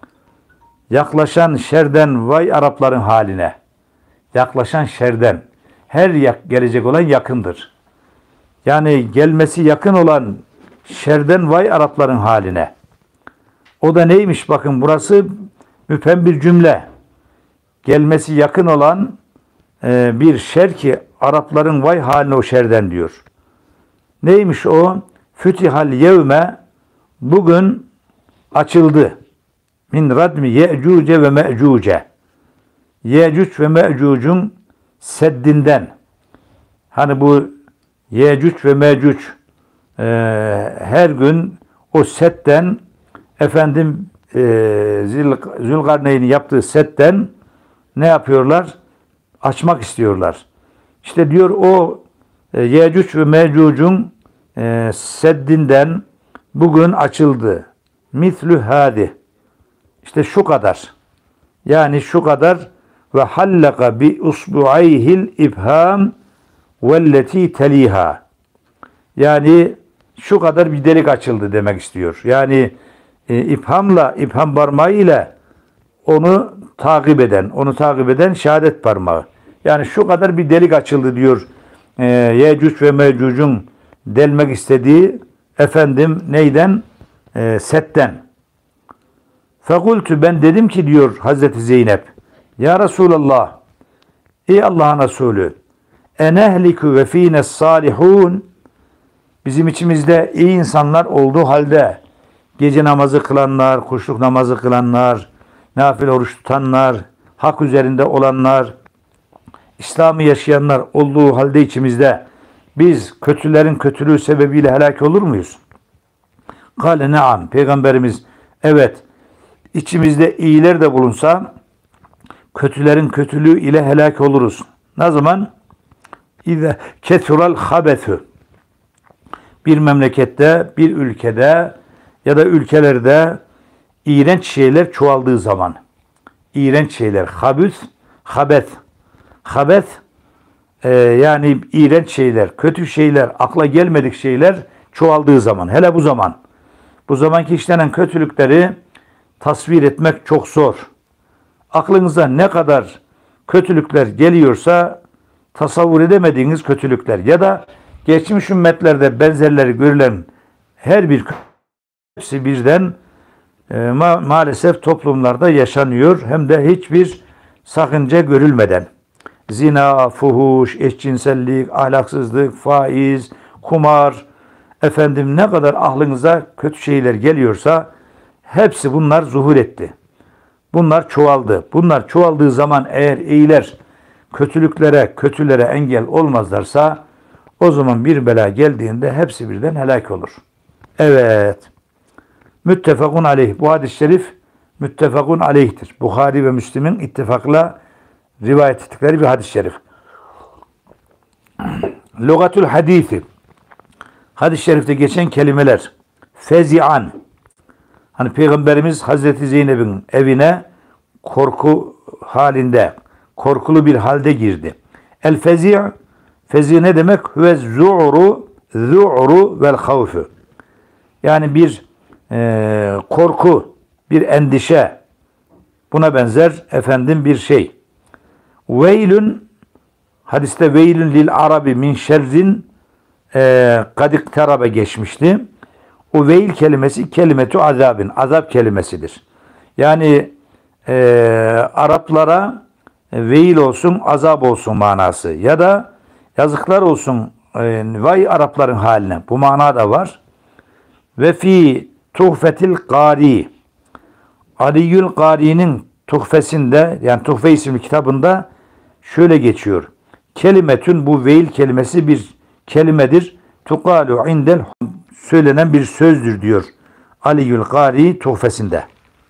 Yaklaşan şerden vay Arapların haline. Yaklaşan şerden. Her yak, gelecek olan yakındır. Yani gelmesi yakın olan şerden vay Arapların haline. O da neymiş? Bakın burası müphem bir cümle. Gelmesi yakın olan e, bir şer ki Arapların vay haline o şerden diyor. Neymiş o? Fütihal yevme, bugün açıldı. Min radmi ye'cuce ve me'cuce. Ye'cuc ve me'cucun seddinden. Hani bu Ye'cuc ve me'cuc e, her gün o setten efendim e, Zil, Zülkarneyn'in yaptığı setten ne yapıyorlar? Açmak istiyorlar. İşte diyor o e, Ye'cuc ve me'cucun e, seddinden bugün açıldı. Mislü hadi. İşte şu kadar. Yani şu kadar ve hallaka bi usbu'ayhil ibham velleti teliha. Yani şu kadar bir delik açıldı demek istiyor. Yani e, ibhamla, ibham parmağı ile onu takip eden, onu takip eden şehadet parmağı. Yani şu kadar bir delik açıldı diyor. E, Yecüc ve Mecüc'ün delmek istediği efendim neyden? E, setten. Fekultu, ben dedim ki diyor Hazreti Zeynep, ya Resulallah, ey Allah'ın Resulü, enehliku ve fînes salihun, bizim içimizde iyi insanlar olduğu halde gece namazı kılanlar, kuşluk namazı kılanlar, nafile oruç tutanlar, hak üzerinde olanlar, İslam'ı yaşayanlar olduğu halde içimizde biz kötülerin kötülüğü sebebiyle helak olur muyuz? Kale neam. Peygamberimiz evet, içimizde iyiler de bulunsa kötülerin kötülüğü ile helak oluruz. Ne zaman? İze kesural habetü. Bir memlekette, bir ülkede ya da ülkelerde iğrenç şeyler çoğaldığı zaman. İğrenç şeyler. Habüs, habet. Habet e, yani iğrenç şeyler, kötü şeyler, akla gelmedik şeyler çoğaldığı zaman. Hele bu zaman. Bu zamanki işlenen kötülükleri tasvir etmek çok zor. Aklınıza ne kadar kötülükler geliyorsa tasavvur edemediğiniz kötülükler ya da geçmiş ümmetlerde benzerleri görülen her bir hepsi birden e, ma- maalesef toplumlarda yaşanıyor. Hem de hiçbir sakınca görülmeden. Zina, fuhuş, eşcinsellik, ahlaksızlık, faiz, kumar, efendim ne kadar aklınıza kötü şeyler geliyorsa hepsi bunlar zuhur etti. Bunlar çoğaldı. Bunlar çoğaldığı zaman eğer iyiler kötülüklere, kötülere engel olmazlarsa o zaman bir bela geldiğinde hepsi birden helak olur. Evet. Müttefakun aleyh. Bu hadis-i şerif müttefakun aleyhtir. Buhari ve Müslim'in ittifakla rivayet ettikleri bir hadis-i şerif. Lugatül hadisi. Hadis-i şerifte geçen kelimeler. Fezi'an. Hani Peygamberimiz Hazreti Zeynep'in evine korku halinde, korkulu bir halde girdi. El fezi' fezi ne demek? Huve zu'ru zu'ru vel havfu. Yani bir e, korku, bir endişe. Buna benzer efendim bir şey. Veylün, hadiste veylün lil arabi min şerrin e, kadik terabe geçmişti. O veil kelimesi kelimetu azabin, azap kelimesidir. Yani e, Araplara veil olsun, azap olsun manası ya da yazıklar olsun e, vay Arapların haline. Bu mana da var. Ve fi tuhfetil gari, Aliyül Gari'nin tuhfesinde, yani Tuhfe isimli kitabında şöyle geçiyor. Kelimetün, bu veil kelimesi bir kelimedir. Tukalu indel, söylenen bir sözdür diyor Aliyül Gari tuhfesinde.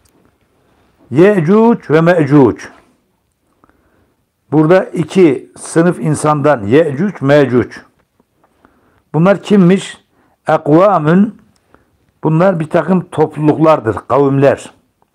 Ye'cuc ve me'cuc. Burada iki sınıf insandan Ye'cuc, me'cuc. Bunlar kimmiş? Ekvamün Bunlar bir takım topluluklardır, kavimler.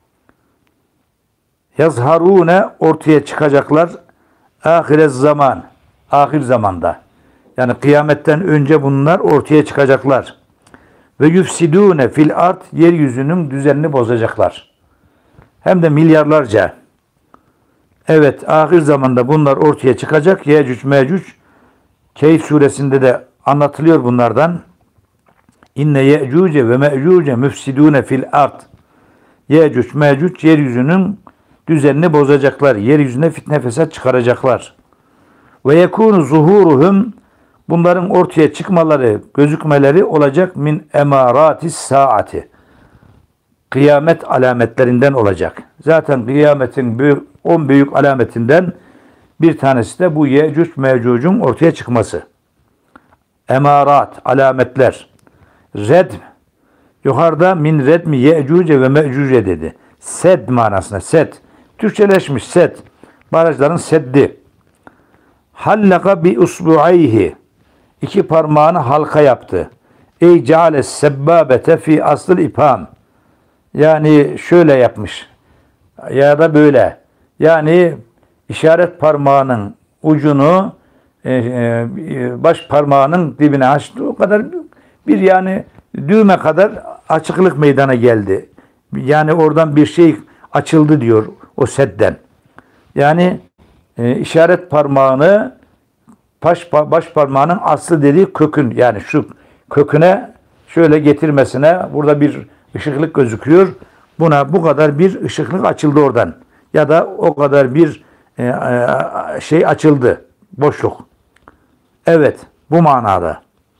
Yazharune ortaya çıkacaklar ahire zaman, ahir zamanda. Yani kıyametten önce bunlar ortaya çıkacaklar. Ve yufsidune fil ard, yeryüzünün düzenini bozacaklar. Hem de milyarlarca. Evet, ahir zamanda bunlar ortaya çıkacak. Yecüc Mecüc, Kehf suresinde de anlatılıyor bunlardan. İnne ye'cuce ve me'cuce müfsidune fil ard. Yecüc Mecüc yeryüzünün düzenini bozacaklar. Yeryüzüne fitne fesat çıkaracaklar. Ve yekunu zuhuruhum, bunların ortaya çıkmaları, gözükmeleri olacak min emaratis saati. Kıyamet alametlerinden olacak. Zaten kıyametin on büyük alametinden bir tanesi de bu Yecüc Mecüc'ün ortaya çıkması. Emarat, alametler. Redm, yukarıda min redmi Yecüce ve Mecüce dedi. Sed manasına, sed. Türkçeleşmiş sed. Barajların seddi. Hallaka bi usbu'ayhi, İki parmağını halka yaptı. Ey ceale sebbabete fi asıl ipam. Yani şöyle yapmış. Ya da böyle. Yani işaret parmağının ucunu e, e, baş parmağının dibine açtı. O kadar bir yani düğme kadar açıklık meydana geldi. Yani oradan bir şey açıldı diyor o sedden. Yani e, işaret parmağını baş, baş parmağının aslı dediği kökün, yani şu köküne şöyle getirmesine burada bir ışıklık gözüküyor. Buna bu kadar bir ışıklık açıldı oradan. Ya da o kadar bir e, e, şey açıldı. Boşluk. Evet. Bu manada.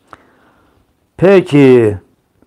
Peki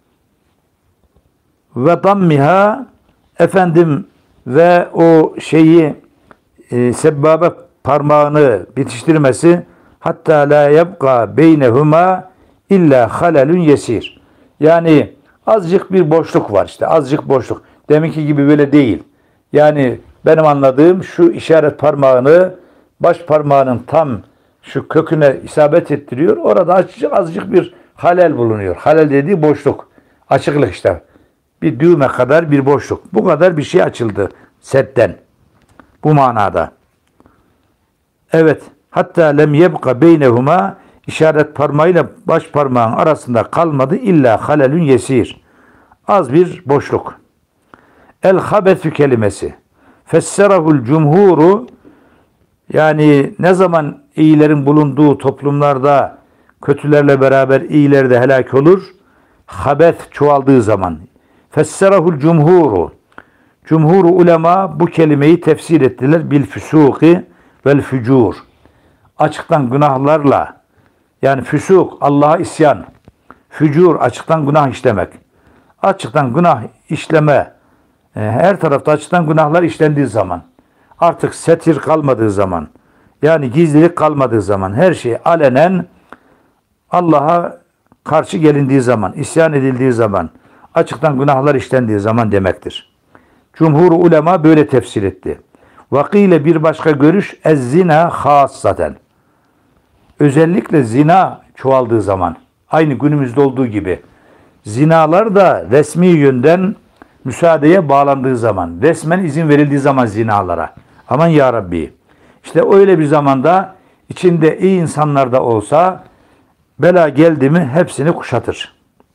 ve dammiha, efendim, ve o şeyi e, sebbabe parmağını bitiştirmesi, hatta la yebqa beynehuma illa halalun yesir. Yani azıcık bir boşluk var işte. Azıcık boşluk. Deminki gibi böyle değil. Yani benim anladığım şu işaret parmağını baş parmağının tam şu köküne isabet ettiriyor. Orada azıcık azıcık bir halel bulunuyor. Halel dediği boşluk. Açıklık işte. Bir düğme kadar bir boşluk. Bu kadar bir şey açıldı setten. Bu manada. Evet. Hatta lem yebqa beynehuma, işaret parmağıyla baş parmağın arasında kalmadı illa halelün yesir. Az bir boşluk. El habetü kelimesi. Fesserahul cumhuru, yani ne zaman iyilerin bulunduğu toplumlarda kötülerle beraber iyiler de helak olur? Habet çoğaldığı zaman. Fesserahul cumhuru. Cumhuru ulema bu kelimeyi tefsir ettiler. Bil füsuki vel fücur. Açıktan günahlarla, yani füsuk Allah'a isyan, fücur açıktan günah işlemek. Açıktan günah işleme, her tarafta açıktan günahlar işlendiği zaman, artık setir kalmadığı zaman, yani gizlilik kalmadığı zaman, her şey alenen Allah'a karşı gelindiği zaman, isyan edildiği zaman, açıktan günahlar işlendiği zaman demektir. Cumhur ulema böyle tefsir etti. Vakile bir başka görüş, ez-zina hassaten. Özellikle zina çoğaldığı zaman, aynı günümüzde olduğu gibi, zinalar da resmi yönden müsaadeye bağlandığı zaman, resmen izin verildiği zaman zinalara. Aman ya Rabbi. İşte öyle bir zamanda içinde iyi insanlar da olsa bela geldi mi hepsini kuşatır.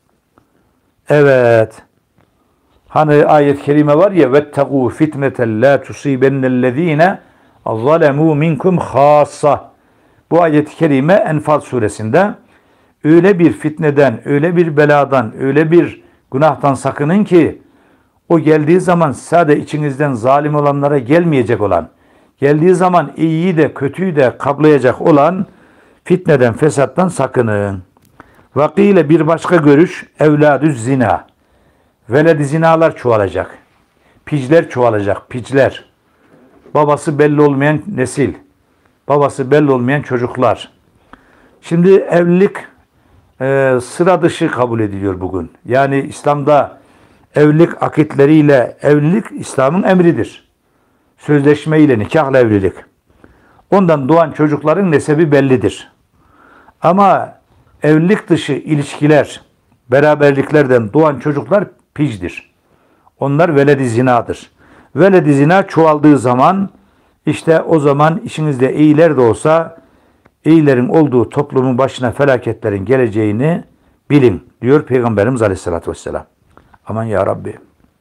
Evet. Hani ayet-i kerime var ya, vettegû fitneten la tusibennellezîne zalemû minkum khâssa. Bu ayet-i kerime Enfal suresinde, öyle bir fitneden, öyle bir beladan, öyle bir günahtan sakının ki o geldiği zaman sadece içinizden zalim olanlara gelmeyecek olan, geldiği zaman iyiyi de kötüyü de kaplayacak olan fitneden, fesattan sakının. Vakile bir başka görüş, evladüz zina. Veled-i zinalar çoğalacak. Picler çoğalacak, picler. Babası belli olmayan nesil. Babası belli olmayan çocuklar. Şimdi evlilik e, sıra dışı kabul ediliyor bugün. Yani İslam'da evlilik akitleriyle evlilik İslam'ın emridir. Sözleşme ile nikahla evlilik. Ondan doğan çocukların nesebi bellidir. Ama evlilik dışı ilişkiler, beraberliklerden doğan çocuklar picdir. Onlar veledi zinadır. Veledi zina çoğaldığı zaman işte o zaman işinizde iyiler de olsa iyilerin olduğu toplumun başına felaketlerin geleceğini bilin diyor Peygamberimiz Aleyhisselatü Vesselam. Aman ya Rabbi.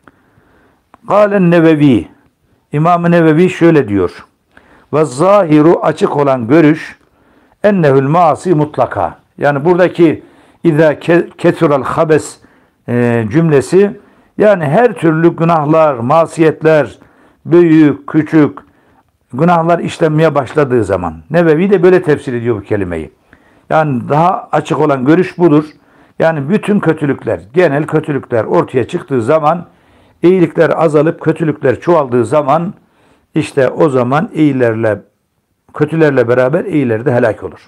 Kâlen Nevevi. İmam-ı Nevevi şöyle diyor. Ve zahiru açık olan görüş ennehül maasi mutlaka. Yani buradaki İzâ kesural habes e, cümlesi yani her türlü günahlar, masiyetler, büyük, küçük günahlar işlenmeye başladığı zaman. Nevevi de böyle tefsir ediyor bu kelimeyi. Yani daha açık olan görüş budur. Yani bütün kötülükler, genel kötülükler ortaya çıktığı zaman, iyilikler azalıp kötülükler çoğaldığı zaman işte o zaman iyilerle, kötülerle beraber iyiler de helak olur.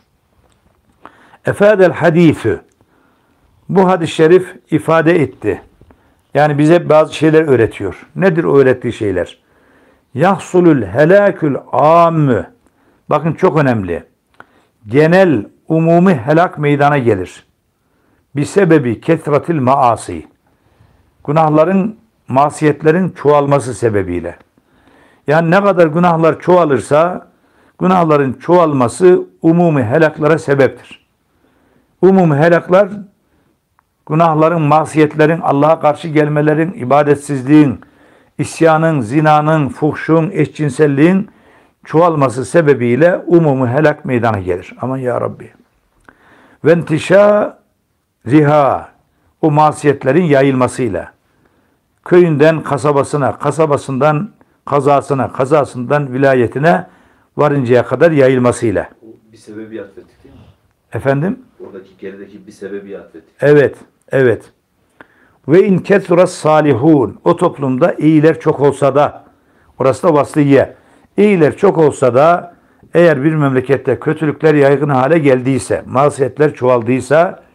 Efadel hadîsü. Bu hadis-i şerif ifade etti. Yani bize bazı şeyler öğretiyor. Nedir o öğrettiği şeyler? Yahsulul helakül ammü. Bakın çok önemli. Genel, umumi helak meydana gelir. Bir sebebi kesratil maasi. Günahların, masiyetlerin çoğalması sebebiyle. Yani ne kadar günahlar çoğalırsa, günahların çoğalması umumi helaklara sebeptir. Umumi helaklar, günahların, masiyetlerin, Allah'a karşı gelmelerin, ibadetsizliğin, isyanın, zinanın, fuhşun, eşcinselliğin çoğalması sebebiyle umumi helak meydana gelir. Aman ya Rabbi. Ve intişâ riha, o masiyetlerin yayılmasıyla, köyünden kasabasına, kasabasından kazasına, kazasından vilayetine varıncaya kadar yayılmasıyla. Bir sebebi atfettik değil mi? Efendim? Oradaki gerideki bir sebebi atfettik. Evet, evet. Ve in kethuras salihun. O toplumda iyiler çok olsa da, orası da vasliye. İyiler çok olsa da eğer bir memlekette kötülükler yaygın hale geldiyse, masiyetler çoğaldıysa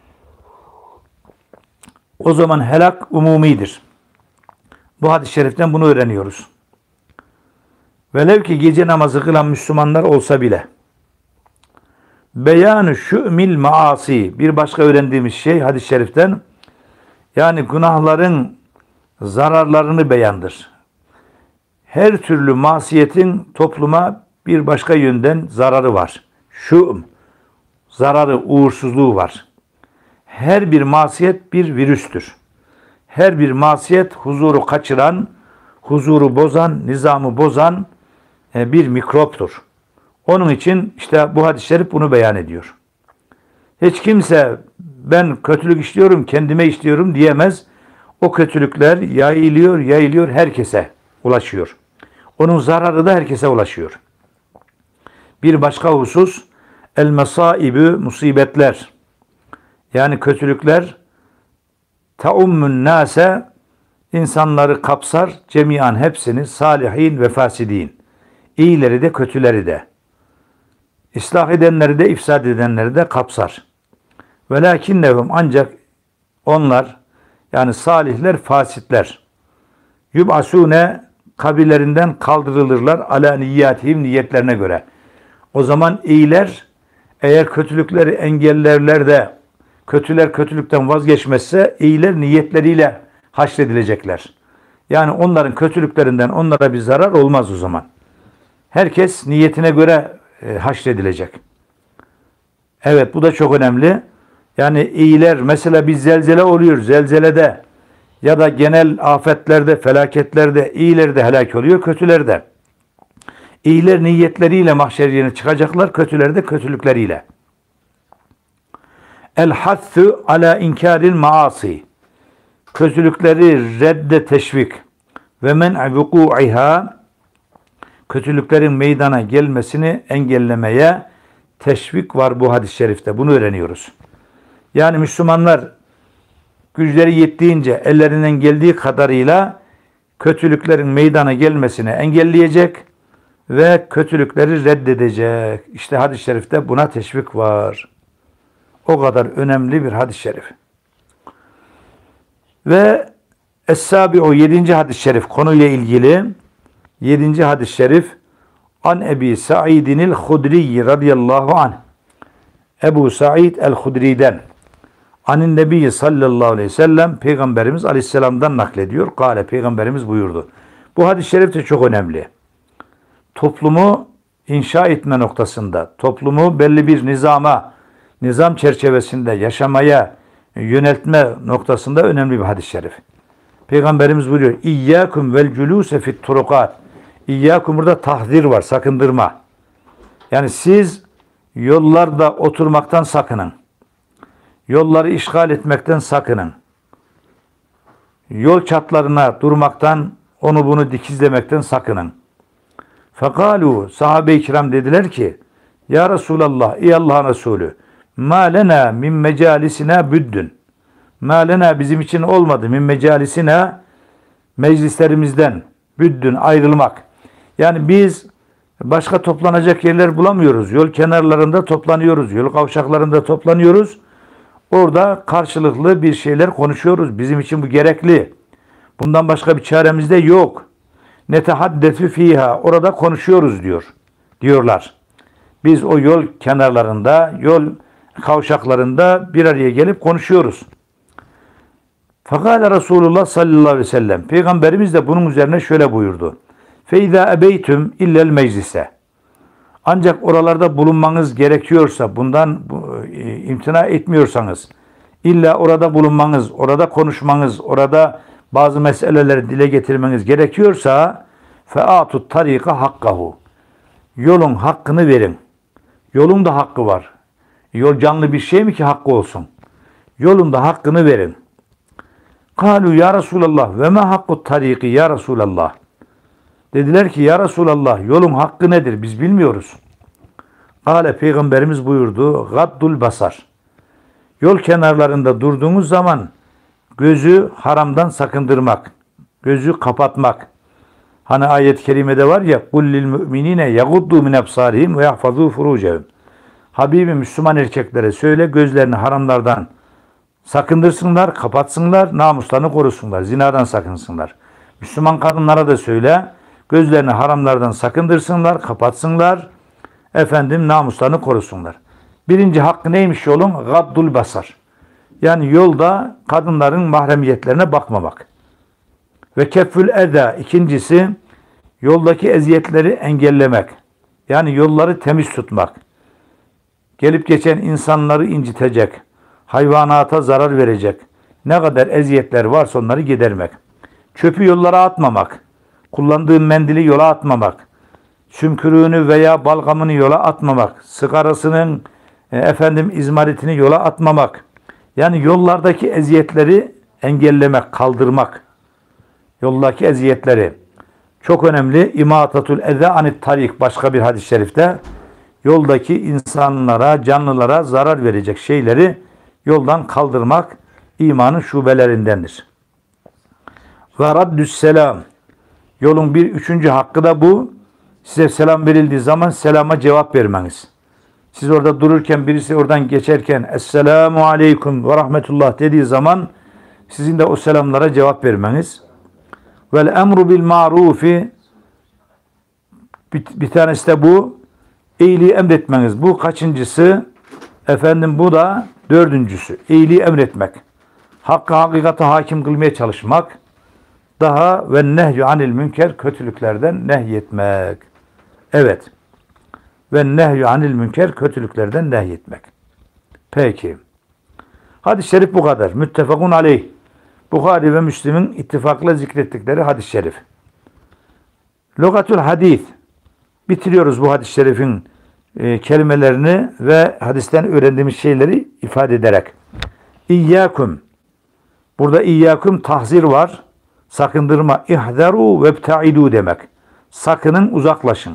o zaman helak umumidir. Bu hadis-i şeriften bunu öğreniyoruz. Velev ki gece namazı kılan Müslümanlar olsa bile beyanı şü'mil maasi, bir başka öğrendiğimiz şey hadis-i şeriften, yani günahların zararlarını beyandır. Her türlü masiyetin topluma bir başka yönden zararı var. Şü'm, zararı, uğursuzluğu var. Her bir masiyet bir virüstür. Her bir masiyet huzuru kaçıran, huzuru bozan, nizamı bozan bir mikroptur. Onun için işte bu hadis-i şerif bunu beyan ediyor. Hiç kimse ben kötülük işliyorum, kendime işliyorum diyemez. O kötülükler yayılıyor, yayılıyor, herkese ulaşıyor. Onun zararı da herkese ulaşıyor. Bir başka husus, el mesaibü, musibetler. Yani kötülükler taummun nase, insanları kapsar, cemiyan hepsini, salihin ve fasidin. İyileri de kötüleri de. İslah edenleri de ifsad edenleri de kapsar. Velakinnehum, ancak onlar yani salihler fasitler. Yub'asune, kabirlerinden kaldırılırlar ala niyyatihim, niyetlerine göre. O zaman iyiler eğer kötülükleri engellerler de kötüler kötülükten vazgeçmezse iyiler niyetleriyle haşredilecekler. Yani onların kötülüklerinden onlara bir zarar olmaz o zaman. Herkes niyetine göre e, haşredilecek. Evet, bu da çok önemli. Yani iyiler, mesela bir zelzele oluyor, zelzelede ya da genel afetlerde, felaketlerde iyiler de helak oluyor, kötüler de. İyiler niyetleriyle mahşer yerine çıkacaklar, kötüler de kötülükleriyle. El-hathü ala inkaril maasi. Kötülükleri redde teşvik ve men'i vuku'iha, kötülüklerin meydana gelmesini engellemeye teşvik var bu hadis-i şerifte. Bunu öğreniyoruz. Yani Müslümanlar güçleri yettiğince, ellerinden geldiği kadarıyla kötülüklerin meydana gelmesini engelleyecek ve kötülükleri reddedecek. İşte hadis-i şerifte buna teşvik var. O kadar önemli bir hadis-i şerif. Ve Es-Sabi'u, yedinci hadis-i şerif konuyla ilgili yedinci hadis-i şerif An Ebi Sa'idinil Hudri radıyallahu anh, Ebu Sa'id el-Hudri'den Anin Nebi sallallahu aleyhi ve sellem Peygamberimiz aleyhisselamdan naklediyor. Kale Peygamberimiz buyurdu. Bu hadis-i şerif de çok önemli. Toplumu inşa etme noktasında, toplumu belli bir nizama, nizam çerçevesinde yaşamaya yöneltme noktasında önemli bir hadis-i şerif. Peygamberimiz buyuruyor. İyyâkum vel culûse fit turukat. İyyâkum burada tahzir var, sakındırma. Yani siz yollarda oturmaktan sakının. Yolları işgal etmekten sakının. Yol çatlarına durmaktan, onu bunu dikizlemekten sakının. Fekalu, sahabe-i kiram dediler ki, Ya Resulallah, ey Allah'ın Resulü, ma lena min mecalisina büddün. Ma lena bizim için olmadı, min mecalisina meclislerimizden, büddün ayrılmak. Yani biz başka toplanacak yerler bulamıyoruz. Yol kenarlarında toplanıyoruz, yol kavşaklarında toplanıyoruz. Orada karşılıklı bir şeyler konuşuyoruz. Bizim için bu gerekli. Bundan başka bir çaremiz de yok. Netehaddetu fiha. Orada konuşuyoruz diyor. Diyorlar. Biz o yol kenarlarında, yol kavşaklarında bir araya gelip konuşuyoruz. Fakale Resulullah sallallahu aleyhi ve sellem. Peygamberimiz de bunun üzerine şöyle buyurdu. Feyza ebeytüm illel meclise. Ancak oralarda bulunmanız gerekiyorsa, bundan e, imtina etmiyorsanız, illa orada bulunmanız, orada konuşmanız, orada bazı meseleleri dile getirmeniz gerekiyorsa, fe'atut tarika hakkahu. Yolun hakkını verin. Yolun da hakkı var. Yol canlı bir şey mi ki hakkı olsun? Yolun da hakkını verin. Kalu ya Resulallah ve ma hakkut tariki ya Resulallah. Dediler ki ya Resulallah yolun hakkı nedir? Biz bilmiyoruz. Kale Peygamberimiz buyurdu. Gaddul basar. Yol kenarlarında durduğunuz zaman gözü haramdan sakındırmak. Gözü kapatmak. Hani ayet-i kerimede var ya kullil müminine yaguddu min absarihim ve yahfazu furucehum. Habibi Müslüman erkeklere söyle gözlerini haramlardan sakındırsınlar, kapatsınlar, namuslarını korusunlar, zinadan sakınsınlar. Müslüman kadınlara da söyle gözlerini haramlardan sakındırsınlar, kapatsınlar, efendim namuslarını korusunlar. Birinci hakkı neymiş yolun? Gaddul basar. Yani yolda kadınların mahremiyetlerine bakmamak. Ve keffül eda. İkincisi yoldaki eziyetleri engellemek. Yani yolları temiz tutmak. Gelip geçen insanları incitecek, hayvanata zarar verecek, ne kadar eziyetler varsa onları gidermek. Çöpü yollara atmamak, kullandığı mendili yola atmamak, sümkürüğünü veya balgamını yola atmamak, sigarasının e, efendim izmaritini yola atmamak. Yani yollardaki eziyetleri engellemek, kaldırmak. Yoldaki eziyetleri. Çok önemli. İmatatul eza anit tarik başka bir hadis-i şerifte yoldaki insanlara, canlılara zarar verecek şeyleri yoldan kaldırmak imanın şubelerindendir. Ve raddüs selam. Yolun bir üçüncü hakkı da bu. Size selam verildiği zaman selama cevap vermeniz. Siz orada dururken birisi oradan geçerken Esselamu aleyküm ve rahmetullah dediği zaman sizin de o selamlara cevap vermeniz. Vel emru bil marufi bir, bir tanesi de bu. İyiliği emretmeniz. Bu kaçıncısı? Efendim bu da dördüncüsü. İyiliği emretmek. Hakkı hakikate hakim kılmaya çalışmak. Daha ve nehyü anil münker kötülüklerden nehyetmek. Evet. Ve nehyü anil münker kötülüklerden nehyetmek. Peki. Hadis-i şerif bu kadar. Müttefakun aleyh. Buhari ve Müslim'in ittifakla zikrettikleri hadis-i şerif. Lugatul hadis. Bitiriyoruz bu hadis-i şerifin e, kelimelerini ve hadisten öğrendiğimiz şeyleri ifade ederek. İyyâkum. Burada İyyâkum tahzir var. Sakındırma. İhzarû vebta'idû demek. Sakının, uzaklaşın.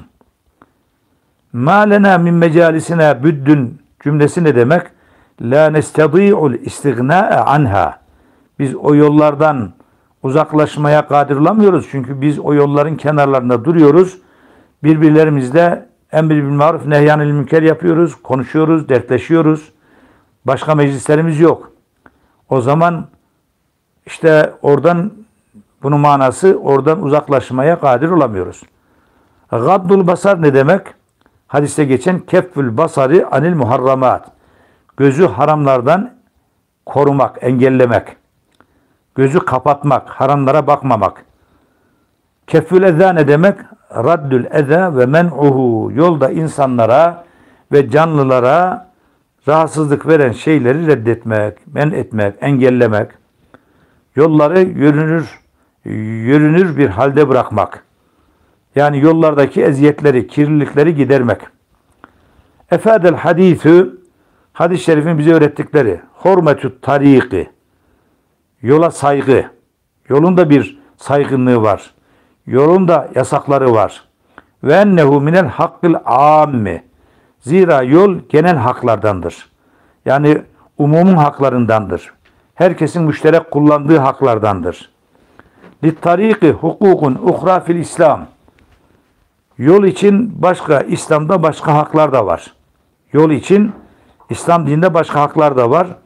Mâ lenâ min mecâlisine büddün cümlesi ne demek? La nestadî'ul istignâ'e anhâ. Biz o yollardan uzaklaşmaya kadir olamıyoruz. Çünkü biz o yolların kenarlarında duruyoruz. Birbirlerimizle emri bil maruf nehyanil münker yapıyoruz, konuşuyoruz, dertleşiyoruz. Başka meclislerimiz yok. O zaman işte oradan bunun manası oradan uzaklaşmaya kadir olamıyoruz. Gaddul basar ne demek? Hadiste geçen keffül basari anil muharramat. Gözü haramlardan korumak, engellemek. Gözü kapatmak, haramlara bakmamak. Keffül eza ne demek? Raddül eza ve men'uhu. Yolda insanlara ve canlılara rahatsızlık veren şeyleri reddetmek, men etmek, engellemek. Yolları yürünür, yürünür bir halde bırakmak. Yani yollardaki eziyetleri, kirlilikleri gidermek. Efadel hadisü, hadis-i şerifin bize öğrettikleri. Hurmetü tariki, yola saygı. Yolun da bir saygınlığı var. Yolun da yasakları var. Ve ennehu minel hakkil ammi. Zira yol genel haklardandır. Yani umumun haklarındandır. Herkesin müşterek kullandığı haklardandır. Littariki hukukun uhra fil İslam. Yol için başka, İslam'da başka haklar da var. Yol için İslam dininde başka haklar da var.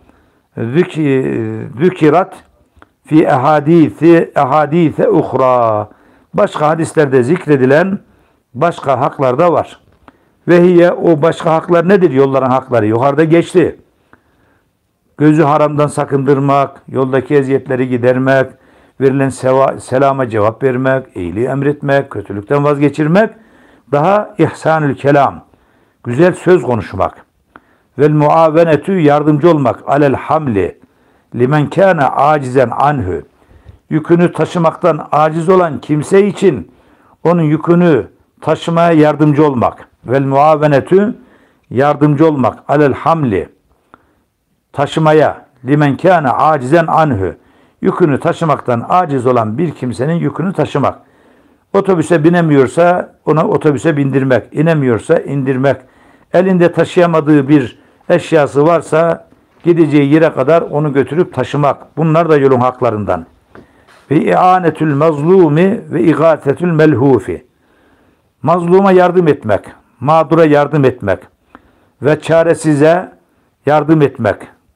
Zükirat fi ehadisi ehadise uhra. Başka hadislerde zikredilen başka haklar da var. Ve hiye, o başka haklar nedir? Yolların hakları. Yukarıda geçti. Gözü haramdan sakındırmak, yoldaki eziyetleri gidermek, verilen seva, selama cevap vermek, iyiliği emretmek, kötülükten vazgeçirmek, daha ihsanül kelam, güzel söz konuşmak. Vel muavenetü, yardımcı olmak, alel hamli, limen kâne acizen anhü. Yükünü taşımaktan aciz olan kimse için onun yükünü taşımaya yardımcı olmak. Vel muavenetü, yardımcı olmak, alel hamli, taşımaya, limen kâne acizen anhü. Yükünü taşımaktan aciz olan bir kimsenin yükünü taşımak. Otobüse binemiyorsa ona otobüse bindirmek, inemiyorsa indirmek. Elinde taşıyamadığı bir eşyası varsa gideceği yere kadar onu götürüp taşımak. Bunlar da yolun haklarından. Ve i'anetül mazlumi ve igatetül melhufi. Mazluma yardım etmek, mağdura yardım etmek ve çaresize yardım etmek.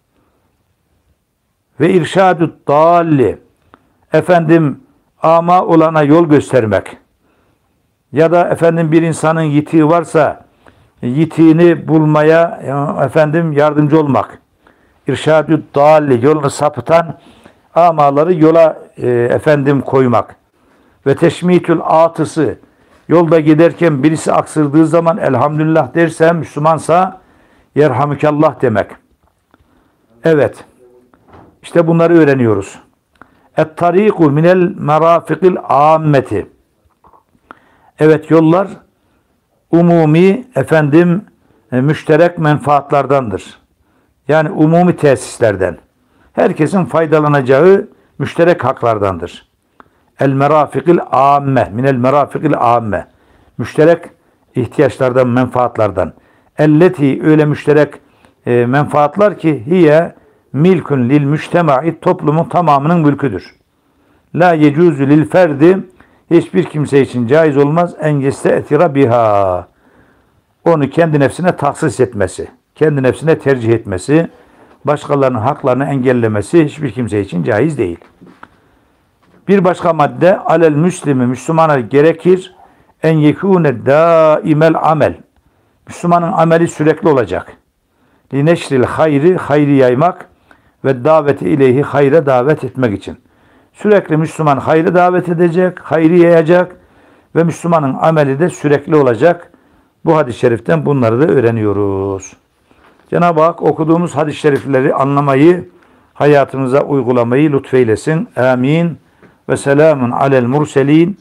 Ve irşadü dalli, efendim ama olana yol göstermek. Ya da efendim bir insanın yitiği varsa yitiğini bulmaya efendim yardımcı olmak. İrşadü dalli, yolunu sapıtan amaları yola e, efendim koymak. Ve teşmitül atısı, yolda giderken birisi aksırdığı zaman elhamdülillah derse, Müslümansa yerhamükallah demek. Evet. İşte bunları öğreniyoruz. Et-tariku minel merafikil ammeti. Evet, yollar umumi efendim e, müşterek menfaatlardandır. Yani umumi tesislerden. Herkesin faydalanacağı müşterek haklardandır. El merafikil amme, minel merafikil amme. Müşterek ihtiyaçlardan, menfaatlardan. Elleti, öyle müşterek e, menfaatlar ki hiye milkun lil müştemai, toplumun tamamının mülküdür. La yecuzu lil ferdi, hiçbir kimse için caiz olmaz en yeste'tira biha. Onu kendi nefsine tahsis etmesi, kendi nefsine tercih etmesi, başkalarının haklarını engellemesi hiçbir kimse için caiz değil. Bir başka madde, alel müslimi, Müslümana gerekir en yekûne daimel amel. Müslümanın ameli sürekli olacak. Li neşril hayri, hayri yaymak ve daveti ileyhi, hayra davet etmek için. Sürekli Müslüman hayrı davet edecek, hayrı yayacak ve Müslümanın ameli de sürekli olacak. Bu hadis-i şeriften bunları da öğreniyoruz. Cenab-ı Hak okuduğumuz hadis-i şerifleri anlamayı, hayatımıza uygulamayı lütfeylesin. Amin. Ve selamun alel murselin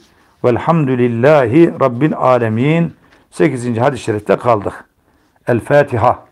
velhamdülillahi rabbil alemin. sekizinci hadis-i şerifte kaldık. El Fatiha.